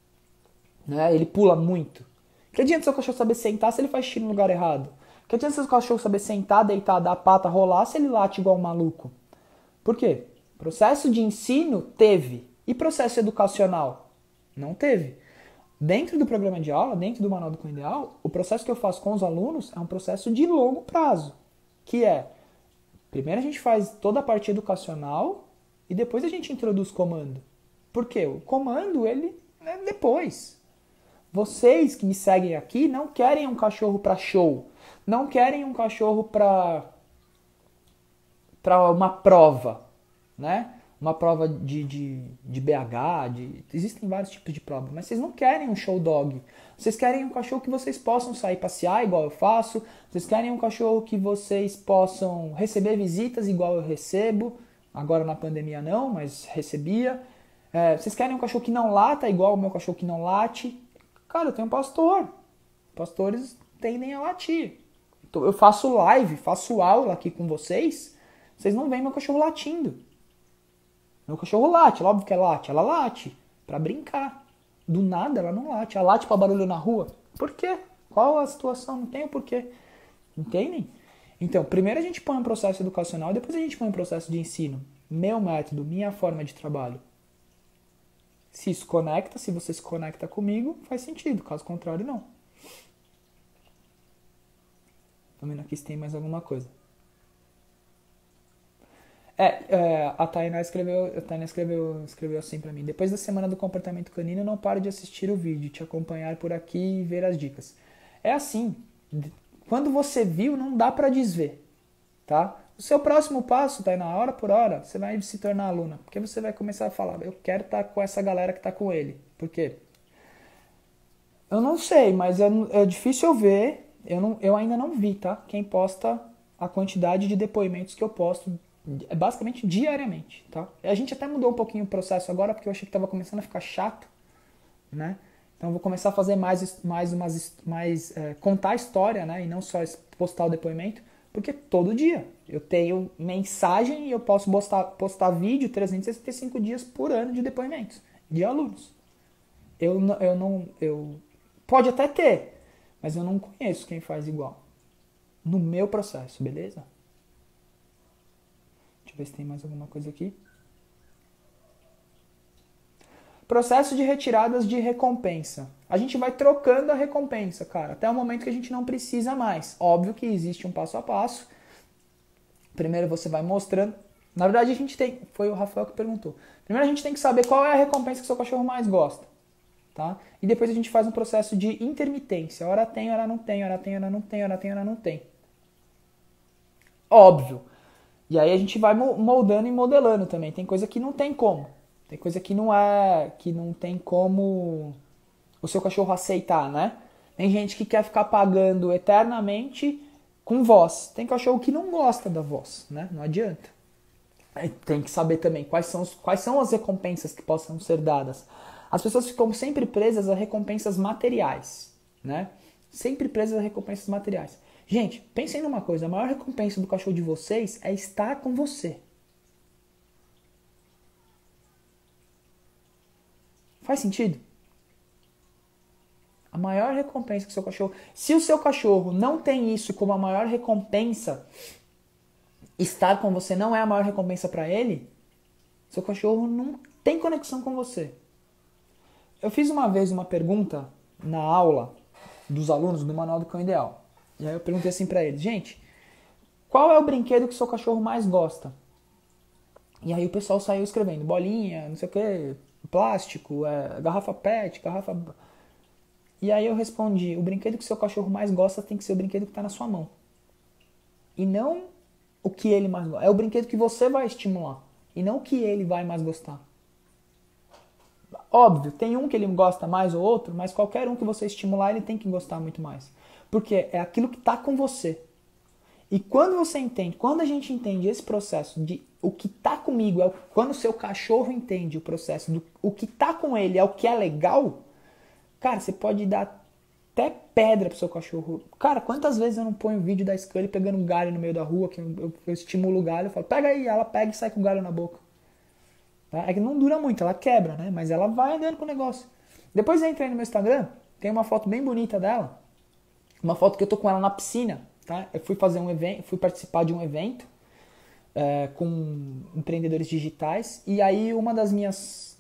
Né? Ele pula muito. O que adianta seu cachorro saber sentar se ele faz xixi no lugar errado? O que adianta seu cachorro saber sentar, deitar, dar a pata, rolar se ele late igual um maluco? Por quê? Processo de ensino teve. E processo educacional? Não teve. Dentro do programa de aula, dentro do Manual do Cão Ideal, o processo que eu faço com os alunos é um processo de longo prazo. Que é, primeiro a gente faz toda a parte educacional e depois a gente introduz comando. Por quê? O comando, ele é depois. Vocês que me seguem aqui não querem um cachorro para show. Não querem um cachorro para uma prova, né? Uma prova de BH, existem vários tipos de prova, mas vocês não querem um show dog. Vocês querem um cachorro que vocês possam sair passear igual eu faço. Vocês querem um cachorro que vocês possam receber visitas igual eu recebo. Agora na pandemia não, mas recebia. Vocês querem um cachorro que não lata igual o meu cachorro que não late. Cara, eu tenho um pastor. Pastores tendem a latir. Eu faço live, faço aula aqui com vocês, vocês não veem meu cachorro latindo. Meu cachorro late, óbvio que ela late pra brincar. Do nada ela não late, ela late pra barulho na rua. Por quê? Qual a situação? Não tem o porquê. Entendem? Então, primeiro a gente põe um processo educacional, depois a gente põe um processo de ensino. Meu método, minha forma de trabalho. Se isso conecta, se você se conecta comigo, faz sentido. Caso contrário, não. Tô vendo aqui se tem mais alguma coisa. A Tainá escreveu assim pra mim. Depois da semana do comportamento canino, não paro de assistir o vídeo, te acompanhar por aqui e ver as dicas. É assim, quando você viu, não dá pra desver, tá? O seu próximo passo, Tainá, hora por hora, você vai se tornar aluna. Porque você vai começar a falar, eu quero estar com essa galera que tá com ele. Por quê? Eu não sei, mas é difícil eu ver, eu ainda não vi, tá? Quem posta a quantidade de depoimentos que eu posto basicamente diariamente, tá? A gente até mudou um pouquinho o processo agora, porque eu achei que estava começando a ficar chato, né? Então eu vou começar a fazer contar a história, né? E não só postar o depoimento, porque todo dia eu tenho mensagem e eu posso postar vídeo 365 dias por ano de depoimentos de alunos. Pode até ter, mas eu não conheço quem faz igual. No meu processo, beleza? Deixa eu ver se tem mais alguma coisa aqui. Processo de retiradas de recompensa. A gente vai trocando a recompensa, cara, até o momento que a gente não precisa mais. Óbvio que existe um passo a passo. Primeiro você vai mostrando. Na verdade, foi o Rafael que perguntou. Primeiro a gente tem que saber qual é a recompensa que o seu cachorro mais gosta. Tá? E depois a gente faz um processo de intermitência. Hora tem, hora não tem, hora tem, hora não tem, hora tem, hora não tem. Óbvio. E aí a gente vai moldando e modelando também. Tem coisa que não tem como. Tem coisa que não tem como o seu cachorro aceitar, né? Tem gente que quer ficar pagando eternamente com voz. Tem cachorro que não gosta da voz, né? Não adianta. Aí tem que saber também quais são as recompensas que possam ser dadas. As pessoas ficam sempre presas a recompensas materiais, né? Sempre presas a recompensas materiais. Gente, pensem numa coisa, a maior recompensa do cachorro de vocês é estar com você. Faz sentido? A maior recompensa que o seu cachorro... Se o seu cachorro não tem isso como a maior recompensa, estar com você não é a maior recompensa para ele, seu cachorro não tem conexão com você. Eu fiz uma vez uma pergunta na aula dos alunos do Manual do Cão Ideal. E aí eu perguntei assim pra eles, gente, qual é o brinquedo que o seu cachorro mais gosta? E aí o pessoal saiu escrevendo, bolinha, não sei o que, plástico, garrafa PET, garrafa... E aí eu respondi, o brinquedo que o seu cachorro mais gosta tem que ser o brinquedo que está na sua mão. E não o que ele mais gosta. É o brinquedo que você vai estimular. E não o que ele vai mais gostar. Óbvio, tem um que ele gosta mais ou outro, mas qualquer um que você estimular, ele tem que gostar muito mais. Porque é aquilo que está com você. E quando a gente entende esse processo de o que está comigo, quando o seu cachorro entende o processo do o que está com ele é o que é legal, cara, você pode dar até pedra pro seu cachorro. Cara, quantas vezes eu não ponho vídeo da Scully pegando um galho no meio da rua, que eu estimulo o galho, eu falo, pega aí, ela pega e sai com o galho na boca. É que não dura muito, ela quebra, né? Mas ela vai andando com o negócio. Depois eu entrei no meu Instagram, tem uma foto bem bonita dela, uma foto que eu tô com ela na piscina, tá? Eu fui fazer um evento, fui participar de um evento com empreendedores digitais, e aí uma das minhas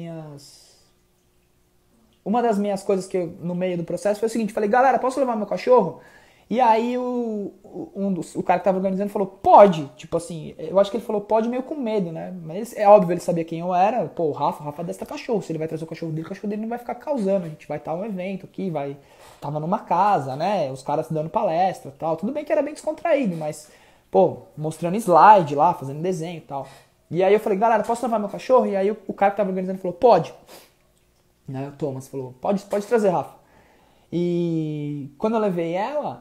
coisas que eu, no meio do processo foi o seguinte, falei, galera, posso levar meu cachorro? E aí o cara que tava organizando falou, pode, tipo assim, eu acho que ele falou pode meio com medo, né? Mas é óbvio, ele sabia quem eu era, pô, o Rafa desta cachorro, se ele vai trazer o cachorro dele não vai ficar causando, a gente vai estar um evento aqui, tava numa casa, né, os caras dando palestra e tal, tudo bem que era bem descontraído, mas, pô, mostrando slide lá, fazendo desenho e tal. E aí eu falei, galera, posso levar meu cachorro? E aí o cara que tava organizando falou, pode. Né, o Thomas falou, pode trazer, Rafa. E quando eu levei ela,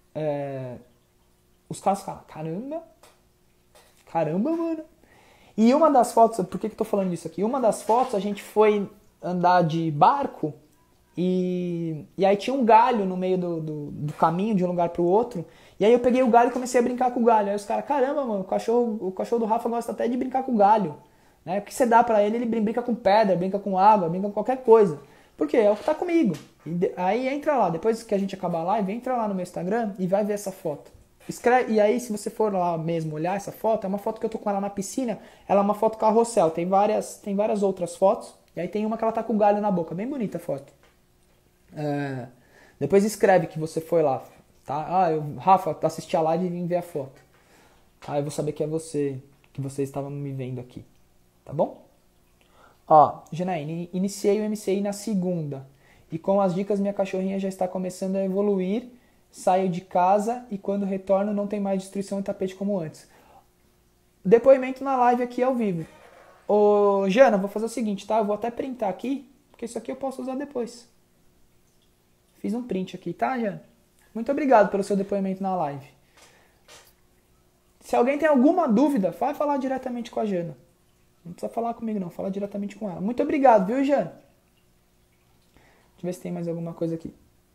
os caras falaram, caramba, mano. E uma das fotos, por que eu tô falando disso aqui? Uma das fotos, a gente foi andar de barco e aí tinha um galho no meio do caminho de um lugar pro outro E aí eu peguei o galho e comecei a brincar com o galho. Aí os caras, caramba, mano, o cachorro do Rafa gosta até de brincar com o galho. Né? O que você dá pra ele, ele brinca com pedra, brinca com água, brinca com qualquer coisa. Por quê? É o que tá comigo. Aí entra lá, depois que a gente acabar a live, entra lá no meu Instagram e vai ver essa foto. Escreve, e aí se você for lá mesmo olhar essa foto, é uma foto que eu tô com ela na piscina, ela é uma foto carrossel, tem várias outras fotos, e aí tem uma que ela tá com o galho na boca, bem bonita a foto. Depois escreve que você foi lá, tá? Rafa, assisti a live e vim ver a foto. Aí eu vou saber que é você, que você estava me vendo aqui, tá bom? Ó, Janaína, iniciei o MCI na segunda, e com as dicas minha cachorrinha já está começando a evoluir. Saio de casa e quando retorno não tem mais destruição e tapete como antes. Depoimento na live aqui ao vivo. Ô, Jana, vou fazer o seguinte, tá? Eu vou até printar aqui, porque isso aqui eu posso usar depois. Fiz um print aqui, tá, Jana? Muito obrigado pelo seu depoimento na live. Se alguém tem alguma dúvida, vai falar diretamente com a Jana. Não precisa falar comigo não, fala diretamente com ela. Muito obrigado, viu, Jana? Deixa eu ver se tem mais alguma coisa aqui.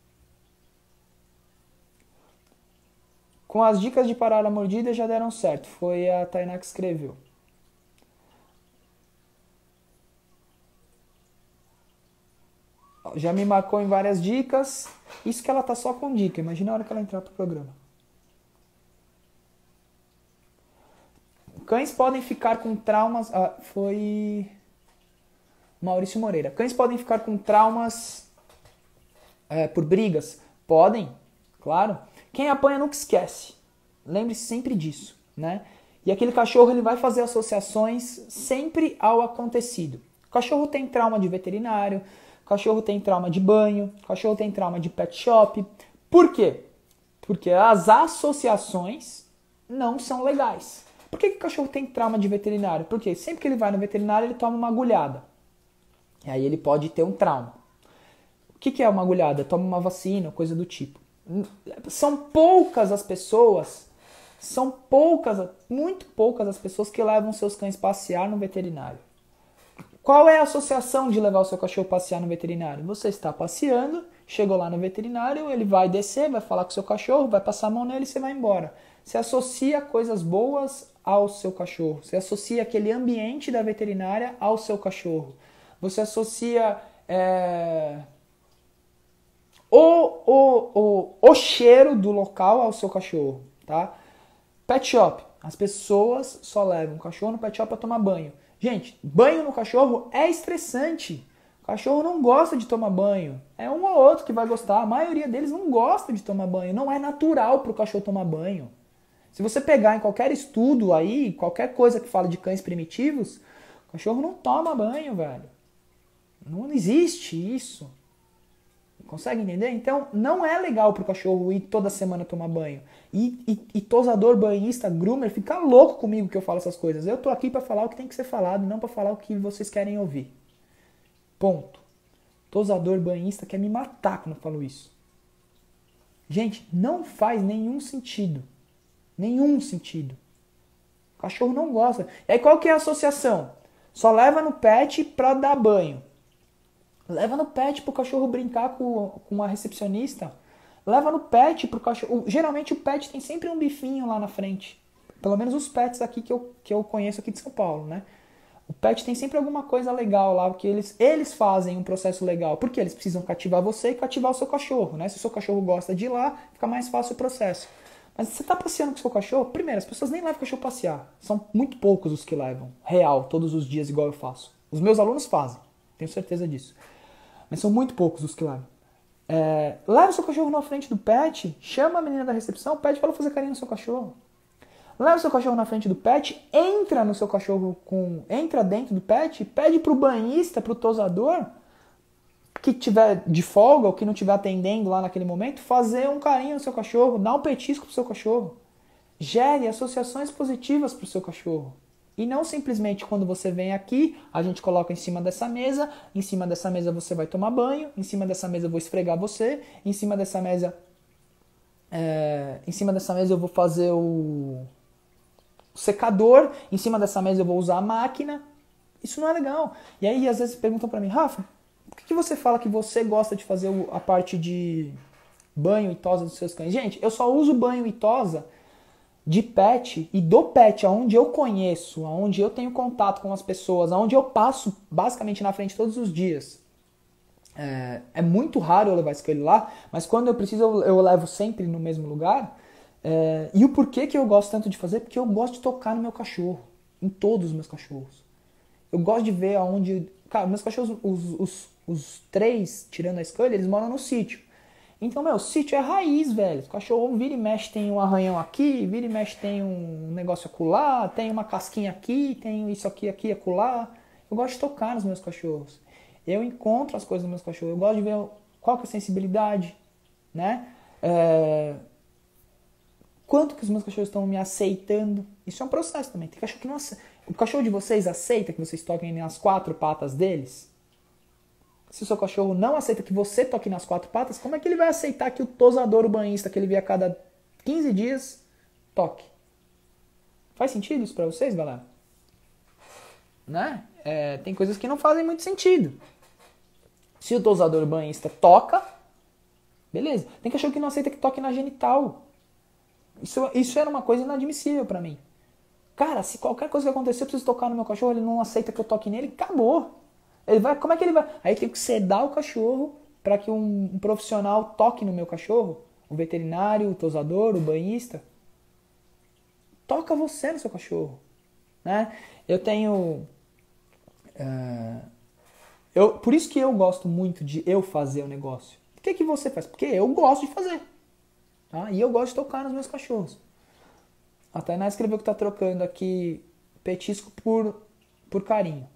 Com as dicas de parar a mordida já deram certo. Foi a Tainá que escreveu. Já me marcou em várias dicas. Isso que ela tá só com dica. Imagina a hora que ela entrar pro programa. Cães podem ficar com traumas... foi Maurício Moreira. Cães podem ficar com traumas por brigas? Podem, claro. Quem apanha nunca esquece. Lembre-se sempre disso, né? E aquele cachorro ele vai fazer associações sempre ao acontecido. O cachorro tem trauma de veterinário, o cachorro tem trauma de banho, o cachorro tem trauma de pet shop. Por quê? Porque as associações não são legais. Por que o cachorro tem trauma de veterinário? Porque sempre que ele vai no veterinário ele toma uma agulhada. E aí ele pode ter um trauma. O que é uma agulhada? Toma uma vacina, coisa do tipo. São poucas as pessoas, muito poucas as pessoas que levam seus cães passear no veterinário. Qual é a associação de levar o seu cachorro passear no veterinário? Você está passeando, chegou lá no veterinário, ele vai descer, vai falar com o seu cachorro, vai passar a mão nele e você vai embora. Você associa coisas boas ao seu cachorro. Você associa aquele ambiente da veterinária ao seu cachorro. Você associa... o cheiro do local ao seu cachorro, tá? Pet shop. As pessoas só levam o cachorro no pet shop para tomar banho. Gente, banho no cachorro é estressante. O cachorro não gosta de tomar banho. É um ou outro que vai gostar. A maioria deles não gosta de tomar banho. Não é natural para o cachorro tomar banho. Se você pegar em qualquer estudo aí, qualquer coisa que fala de cães primitivos, o cachorro não toma banho, velho. Não existe isso. Consegue entender? Então, não é legal pro cachorro ir toda semana tomar banho. E tosador, banhista, groomer, fica louco comigo que eu falo essas coisas. Eu tô aqui pra falar o que tem que ser falado, não pra falar o que vocês querem ouvir. Ponto. Tosador, banhista quer me matar quando eu falo isso. Gente, não faz nenhum sentido. Nenhum sentido. O cachorro não gosta. E aí qual que é a associação? Só leva no pet pra dar banho. Leva no pet pro cachorro brincar com uma recepcionista. Leva no pet pro cachorro... Geralmente o pet tem sempre um bifinho lá na frente. Pelo menos os pets aqui que eu conheço aqui de São Paulo, né? O pet tem sempre alguma coisa legal lá, porque eles fazem um processo legal. Porque eles precisam cativar você e cativar o seu cachorro, né? Se o seu cachorro gosta de ir lá, fica mais fácil o processo. Mas você tá passeando com o seu cachorro? Primeiro, as pessoas nem levam o cachorro passear. São muito poucos os que levam. Real, todos os dias, igual eu faço. Os meus alunos fazem. Tenho certeza disso. Mas são muito poucos os que levam. Leva o seu cachorro na frente do pet, chama a menina da recepção, pede para ela fazer carinho no seu cachorro. Leva o seu cachorro na frente do pet, entra no seu cachorro entra dentro do pet, pede pro banhista, pro tosador, que tiver de folga ou que não estiver atendendo lá naquele momento, fazer um carinho no seu cachorro, dar um petisco pro seu cachorro. Gere associações positivas pro seu cachorro. E não simplesmente quando você vem aqui, a gente coloca em cima dessa mesa você vai tomar banho, em cima dessa mesa eu vou esfregar você, em cima dessa mesa eu vou fazer o secador, em cima dessa mesa eu vou usar a máquina. Isso não é legal. E aí às vezes perguntam pra mim, Rafa, por que você fala que você gosta de fazer a parte de banho e tosa dos seus cães. Gente, eu só uso banho e tosa de pet e do pet aonde eu conheço, aonde eu tenho contato com as pessoas, aonde eu passo basicamente na frente todos os dias. É muito raro eu levar esse coelho lá, mas quando eu preciso eu levo sempre no mesmo lugar. E o porquê que eu gosto tanto de fazer? Porque eu gosto de tocar no meu cachorro, em todos os meus cachorros. Eu gosto de ver aonde... Cara, meus cachorros, os três, tirando a Scully, eles moram no sítio. Então, meu, sítio é raiz, velho. O cachorro vira e mexe, tem um arranhão aqui, vira e mexe, tem um negócio acolá, tem uma casquinha aqui, tem isso aqui, acolá. Eu gosto de tocar nos meus cachorros. Eu encontro as coisas nos meus cachorros. Eu gosto de ver qual que é a sensibilidade, né? Quanto que os meus cachorros estão me aceitando. Isso é um processo também. Tem cachorro que não aceita. O cachorro de vocês aceita que vocês toquem nas 4 patas deles? Se o seu cachorro não aceita que você toque nas 4 patas, como é que ele vai aceitar que o tosador, o banhista que ele vê a cada 15 dias, toque? Faz sentido isso pra vocês, galera? Né? Tem coisas que não fazem muito sentido. Se o tosador, o banhista toca, beleza. Tem cachorro que não aceita que toque na genital. Isso era uma coisa inadmissível pra mim. Cara, se qualquer coisa que acontecer, eu preciso tocar no meu cachorro, ele não aceita que eu toque nele, acabou. Como é que ele vai? Aí tem que sedar o cachorro para que um profissional toque no meu cachorro. O veterinário, o tosador, o banhista. Toca você no seu cachorro. Né? Eu tenho... por isso que eu gosto muito de eu fazer o negócio. Por que você faz? Porque eu gosto de fazer. Tá? E eu gosto de tocar nos meus cachorros. A Tainá escreveu que está trocando aqui petisco por carinho.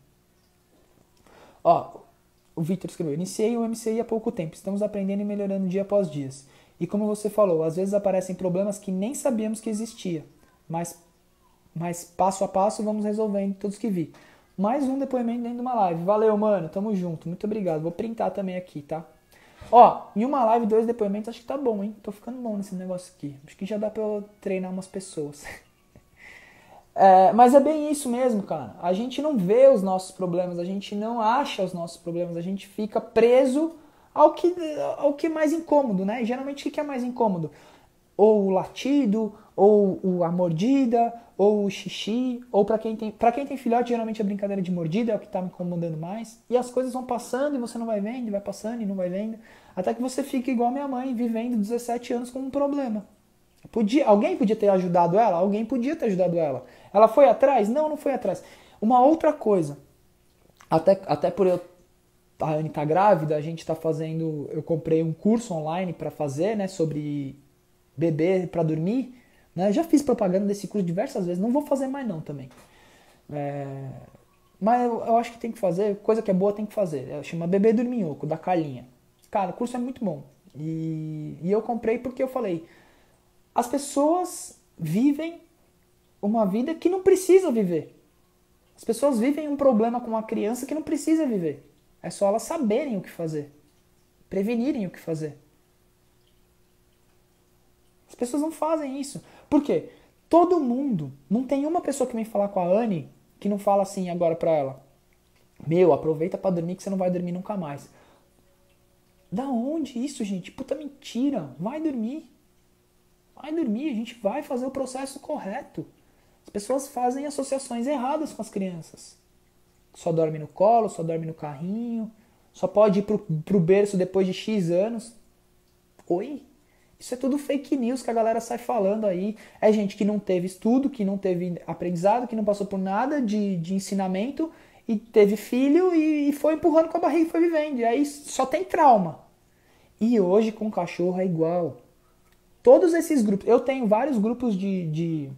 Ó, o Victor escreveu: iniciei o MCI há pouco tempo, estamos aprendendo e melhorando dia após dia. E como você falou, às vezes aparecem problemas que nem sabíamos que existia, mas passo a passo vamos resolvendo todos que vi. Mais um depoimento dentro de uma live. Valeu, mano, tamo junto, muito obrigado. Vou printar também aqui, tá? Ó, em uma live, 2 depoimentos, acho que tá bom, hein? Tô ficando bom nesse negócio aqui. Acho que já dá pra eu treinar umas pessoas. Mas é bem isso mesmo, cara. A gente não vê os nossos problemas, a gente não acha os nossos problemas, a gente fica preso ao que é mais incômodo, né? E geralmente o que é mais incômodo? Ou o latido, ou a mordida, ou o xixi, ou pra quem tem filhote, geralmente a brincadeira de mordida é o que tá me incomodando mais. E as coisas vão passando e você não vai vendo, e vai passando e não vai vendo. Até que você fica igual a minha mãe, vivendo 17 anos com um problema. Alguém podia ter ajudado ela? Alguém podia ter ajudado ela. Ela foi atrás? Não foi atrás. Uma outra coisa, até por a Anne tá grávida, a gente tá fazendo, eu comprei um curso online para fazer, né, sobre bebê para dormir, né? Já fiz propaganda desse curso diversas vezes, não vou fazer mais não também. Mas eu acho que tem que fazer, coisa que é boa tem que fazer. Chama Bebê Dorminhoco, da Carlinha. Cara, o curso é muito bom. E eu comprei porque eu falei, as pessoas vivem uma vida que não precisa viver. As pessoas vivem um problema com uma criança que não precisa viver. É só elas saberem o que fazer. Prevenirem o que fazer. As pessoas não fazem isso. Por quê? Todo mundo, não tem uma pessoa que vem falar com a Anne que não fala assim agora pra ela: meu, aproveita pra dormir que você não vai dormir nunca mais. Da onde isso, gente? Puta mentira. Vai dormir. Vai dormir, a gente vai fazer o processo correto. As pessoas fazem associações erradas com as crianças. Só dorme no colo, só dorme no carrinho, só pode ir pro berço depois de X anos. Oi? Isso é tudo fake news que a galera sai falando aí. É gente que não teve estudo, que não teve aprendizado, que não passou por nada de ensinamento e teve filho e foi empurrando com a barriga e foi vivendo. E aí só tem trauma. E hoje com cachorro é igual. Todos esses grupos, eu tenho vários grupos de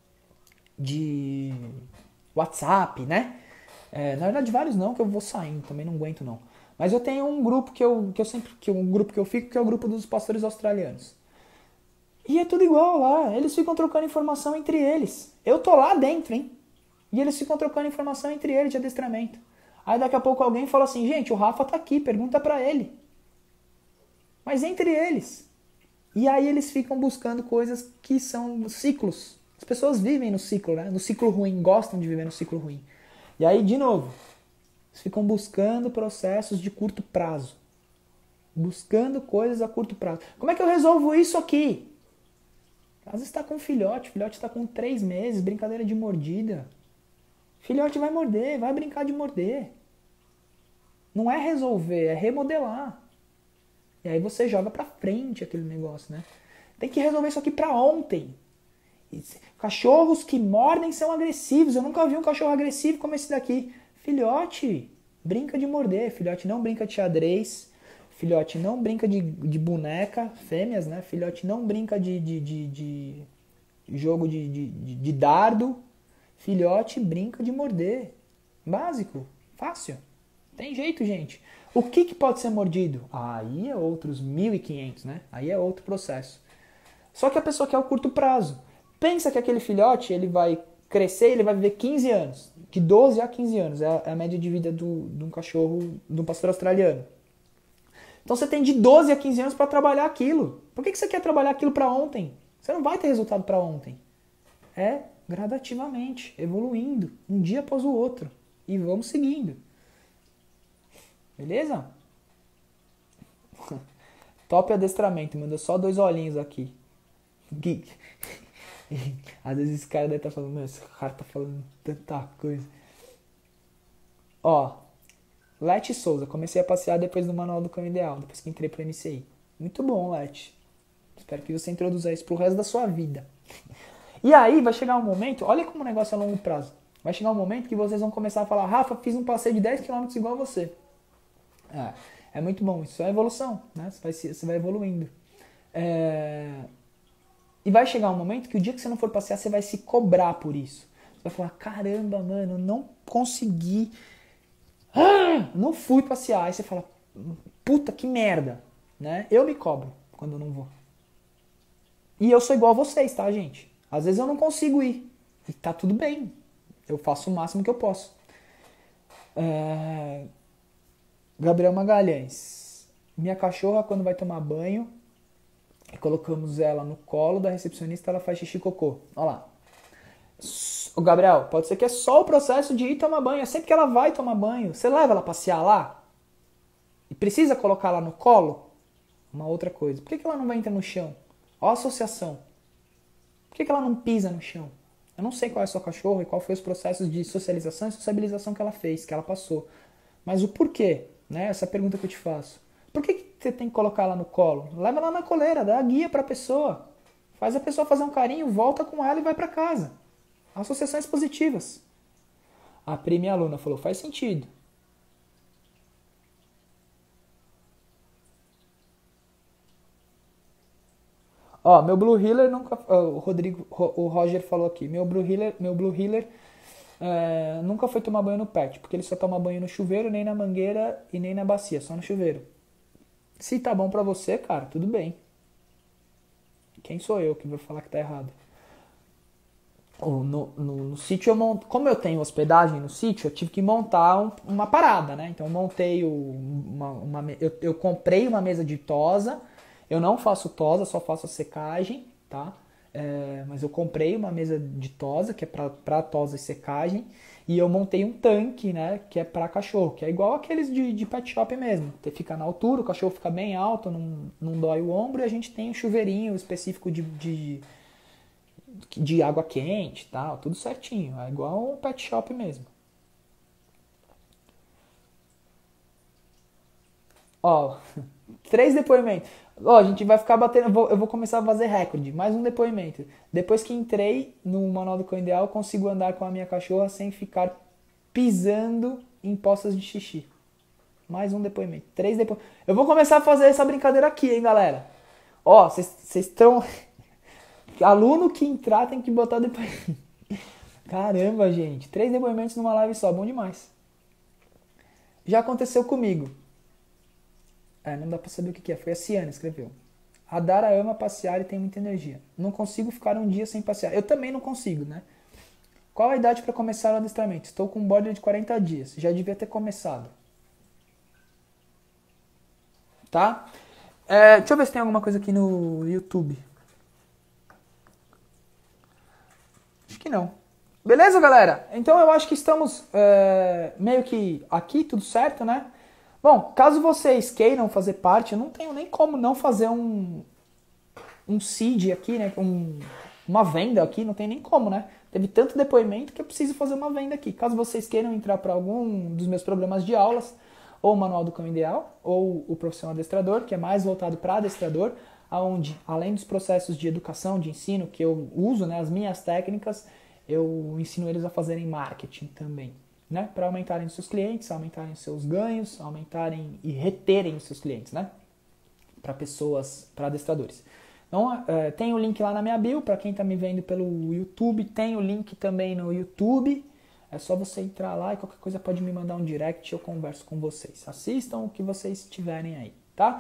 WhatsApp, né? Na verdade vários não, que eu vou saindo, também não aguento não. Mas eu tenho um grupo um grupo que eu fico, que é o grupo dos pastores australianos. E é tudo igual lá, eles ficam trocando informação entre eles. Eu tô lá dentro, hein? E eles ficam trocando informação entre eles de adestramento. Aí daqui a pouco alguém fala assim, gente, o Rafa tá aqui, pergunta pra ele. Mas entre eles. E aí eles ficam buscando coisas que são ciclos. As pessoas vivem no ciclo, né? No ciclo ruim, gostam de viver no ciclo ruim. E aí, de novo, eles ficam buscando processos de curto prazo. buscando coisas a curto prazo. Como é que eu resolvo isso aqui? Às vezes está com um filhote, o filhote está com 3 meses, brincadeira de mordida. Filhote vai morder, vai brincar de morder. Não é resolver, é remodelar. E aí você joga pra frente aquele negócio, né? Tem que resolver isso aqui pra ontem. Cachorros que mordem são agressivos. Eu nunca vi um cachorro agressivo como esse daqui. Filhote, brinca de morder. Filhote não brinca de xadrez. Filhote não brinca de boneca. Fêmeas, né? Filhote não brinca de jogo de dardo. Filhote brinca de morder. Básico. Fácil. Tem jeito, gente. O que pode ser mordido? Aí é outros 1.500, né? Aí é outro processo. Só que a pessoa quer o curto prazo. Pensa que aquele filhote, ele vai crescer, ele vai viver 15 anos. De 12 a 15 anos. É a média de vida de um cachorro, de um pastor australiano. Então você tem de 12 a 15 anos para trabalhar aquilo. Por que você quer trabalhar aquilo para ontem? Você não vai ter resultado para ontem. É gradativamente, evoluindo, um dia após o outro. E vamos seguindo. Beleza? Top adestramento, mandou só 2 olhinhos aqui. Às vezes esse cara deve estar falando, meu, esse cara tá falando tanta coisa. Ó, Leti Souza, comecei a passear depois do Manual do Cão Ideal, depois que entrei pro MCI. Muito bom, Leti. Espero que você introduza isso pro resto da sua vida. E aí vai chegar um momento, olha como o negócio é a longo prazo. Vai chegar um momento que vocês vão começar a falar, Rafa, fiz um passeio de 10 km igual a você. É muito bom, isso é evolução, né? Você vai evoluindo. E vai chegar um momento que o dia que você não for passear, você vai se cobrar por isso. Você vai falar, caramba, mano, eu não consegui. Não fui passear. Aí você fala, puta, que merda. Né? Eu me cobro quando eu não vou. E eu sou igual a vocês, tá, gente? Às vezes eu não consigo ir. E tá tudo bem. Eu faço o máximo que eu posso. Gabriel Magalhães. Minha cachorra, quando vai tomar banho, colocamos ela no colo da recepcionista, ela faz xixi e cocô. Olha lá. O Gabriel, pode ser que é só o processo de ir tomar banho. É sempre que ela vai tomar banho. Você leva ela passear lá? E precisa colocar ela no colo? Uma outra coisa. Por que ela não vai entrar no chão? Olha a associação. Por que ela não pisa no chão? Eu não sei qual é a sua cachorra e qual foi os processos de socialização e sociabilização que ela fez, que ela passou. Mas o porquê? Né? Essa pergunta que eu te faço. Por que você tem que colocar ela no colo? Leva ela na coleira, dá a guia para a pessoa. Faz a pessoa fazer um carinho, volta com ela e vai para casa. Associações positivas. A Pri, minha aluna, falou, faz sentido. Ó, meu Blue Heeler nunca... O Roger falou aqui. Meu Blue Heeler nunca foi tomar banho no pet, porque ele só toma banho no chuveiro, nem na mangueira e nem na bacia, só no chuveiro. Se tá bom pra você, cara, tudo bem. Quem sou eu que vou falar que tá errado? No sítio, como eu tenho hospedagem no sítio, eu tive que montar uma parada, né? Então eu montei eu comprei uma mesa de tosa. Eu não faço tosa, só faço a secagem, tá? Mas eu comprei uma mesa de tosa, que é para tosa e secagem, e eu montei um tanque, né, que é para cachorro, que é igual aqueles de pet shop mesmo. Você fica na altura, o cachorro fica bem alto, não dói o ombro, e a gente tem um chuveirinho específico de água quente, tal, tudo certinho. É igual um pet shop mesmo. Ó, 3 depoimentos. Ó, a gente vai ficar batendo. Eu vou começar a fazer recorde. Mais um depoimento. Depois que entrei no Manual do Cão Ideal, eu consigo andar com a minha cachorra sem ficar pisando em poças de xixi. Mais um depoimento. 3 depoimentos. Eu vou começar a fazer essa brincadeira aqui, hein, galera. Ó, vocês estão. Aluno que entrar tem que botar depoimento. Caramba, gente. 3 depoimentos numa live só. Bom demais. Já aconteceu comigo. Não dá pra saber o que é. Foi a Ciane que escreveu. A Dara ama passear e tem muita energia. Não consigo ficar um dia sem passear. Eu também não consigo, né? Qual a idade para começar o adestramento? Estou com um border de 40 dias. Já devia ter começado. Tá? Deixa eu ver se tem alguma coisa aqui no YouTube. Acho que não. Beleza, galera? Então eu acho que estamos meio que aqui, tudo certo, né? Bom, caso vocês queiram fazer parte, eu não tenho nem como não fazer um seed aqui, né? Uma venda aqui, não tem nem como, né? Teve tanto depoimento que eu preciso fazer uma venda aqui. Caso vocês queiram entrar para algum dos meus programas de aulas, ou o Manual do Cão Ideal, ou o Profissional Adestrador, que é mais voltado para adestrador, onde, além dos processos de educação, de ensino, que eu uso, né, as minhas técnicas, eu ensino eles a fazerem marketing também, né? Para aumentarem os seus clientes, aumentarem os seus ganhos, aumentarem e reterem os seus clientes, né? Para pessoas, para adestradores. Então, tem o link lá na minha bio, para quem está me vendo pelo YouTube, tem o link também no YouTube. É só você entrar lá e qualquer coisa pode me mandar um direct e eu converso com vocês. Assistam o que vocês tiverem aí, tá?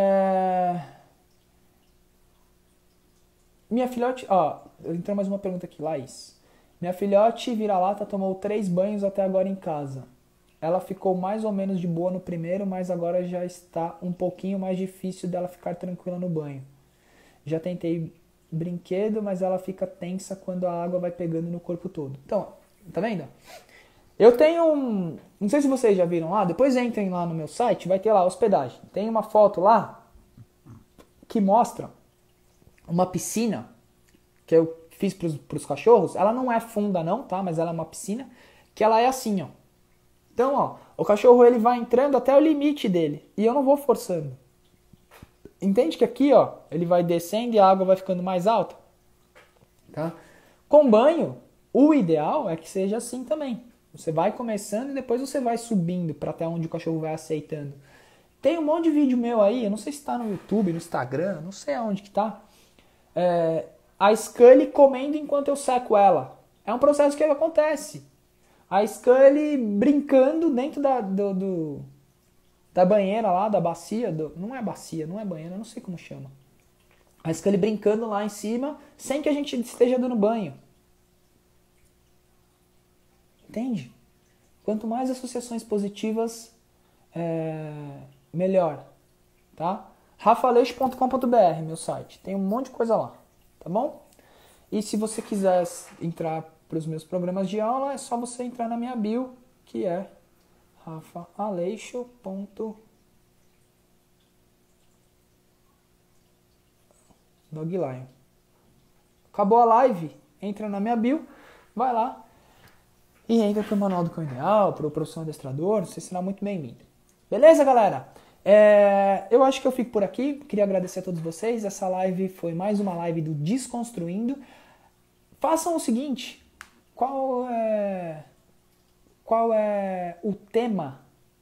Minha filhote... Ó, entrou mais uma pergunta aqui, Laís. Minha filhote vira-lata tomou 3 banhos até agora em casa. Ela ficou mais ou menos de boa no primeiro, mas agora já está um pouquinho mais difícil dela ficar tranquila no banho. Já tentei brinquedo, mas ela fica tensa quando a água vai pegando no corpo todo. Então, tá vendo? Eu tenho não sei se vocês já viram lá, depois entrem lá no meu site, vai ter lá hospedagem. Tem uma foto lá que mostra uma piscina que eu fiz pros cachorros. Ela não é funda não, tá? Mas ela é uma piscina que ela é assim, ó. Então, ó, o cachorro ele vai entrando até o limite dele e eu não vou forçando. Entende que aqui, ó, ele vai descendo e a água vai ficando mais alta? Tá? Com banho, o ideal é que seja assim também. Você vai começando e depois você vai subindo para até onde o cachorro vai aceitando. Tem um monte de vídeo meu aí, eu não sei se está no YouTube, no Instagram, não sei aonde que tá. A Scully comendo enquanto eu seco ela. É um processo que acontece. A Scully brincando dentro da banheira lá, da bacia, não é bacia, não é banheira, eu não sei como chama. A Scully brincando lá em cima, sem que a gente esteja dando banho. Entende? Quanto mais associações positivas, melhor. Tá? rafaleixo.com.br, meu site. Tem um monte de coisa lá, tá bom? E se você quiser entrar para os meus programas de aula, é só você entrar na minha bio, que é rafaaleixo.doglion. Acabou a live, entra na minha bio, vai lá e entra pro Manual do Cão Ideal, pro Profissional Adestrador, você será muito bem-vindo. Beleza, galera? Eu acho que eu fico por aqui, queria agradecer a todos vocês, essa live foi mais uma live do Desconstruindo. Façam o seguinte, qual é o tema?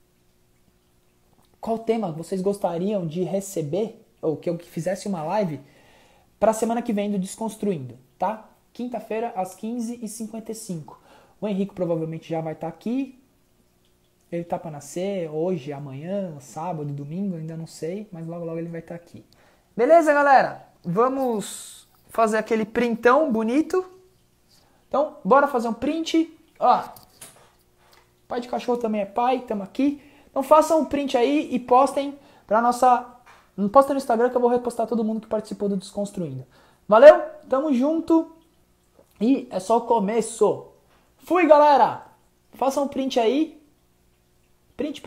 Qual tema vocês gostariam de receber, ou que eu fizesse uma live para a semana que vem do Desconstruindo, tá? Quinta-feira, às 15h55. O Henrique provavelmente já vai estar aqui. Ele tá para nascer hoje, amanhã, sábado, domingo, ainda não sei, mas logo logo ele vai estar aqui. Beleza, galera? Vamos fazer aquele printão bonito. Então, bora fazer um print. Ó, pai de cachorro também é pai, tamo aqui. Então façam um print aí e postem pra nossa... Postem no Instagram que eu vou repostar todo mundo que participou do Desconstruindo. Valeu? Tamo junto. E é só o começo. Fui, galera! Façam um print aí. Print.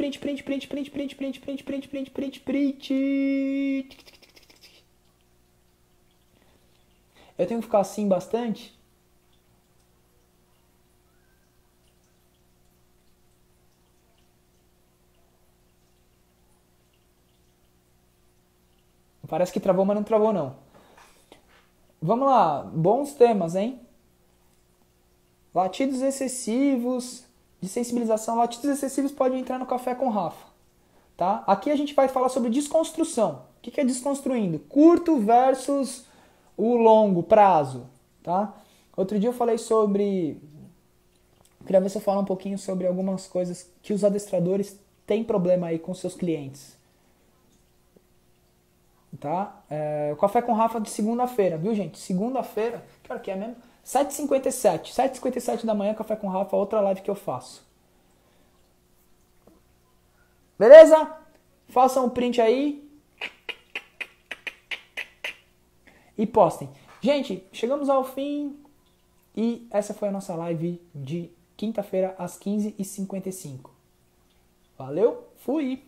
Eu tenho que ficar assim bastante. Parece que travou, mas não travou não. Vamos lá, bons temas, hein? Latidos excessivos, de sensibilização. Latidos excessivos podem entrar no Café com Rafa, tá? Aqui a gente vai falar sobre desconstrução. O que é desconstruindo? Curto versus o longo prazo, tá? Outro dia eu falei sobre... Queria ver se eu falo um pouquinho sobre algumas coisas que os adestradores têm problema aí com seus clientes. Tá? O Café com Rafa de segunda-feira, viu, gente? Segunda-feira, que hora que é mesmo? 7h57. 7h57 da manhã, Café com Rafa, outra live que eu faço. Beleza? Façam um print aí. E postem. Gente, chegamos ao fim. E essa foi a nossa live de quinta-feira às 15h55. Valeu, fui!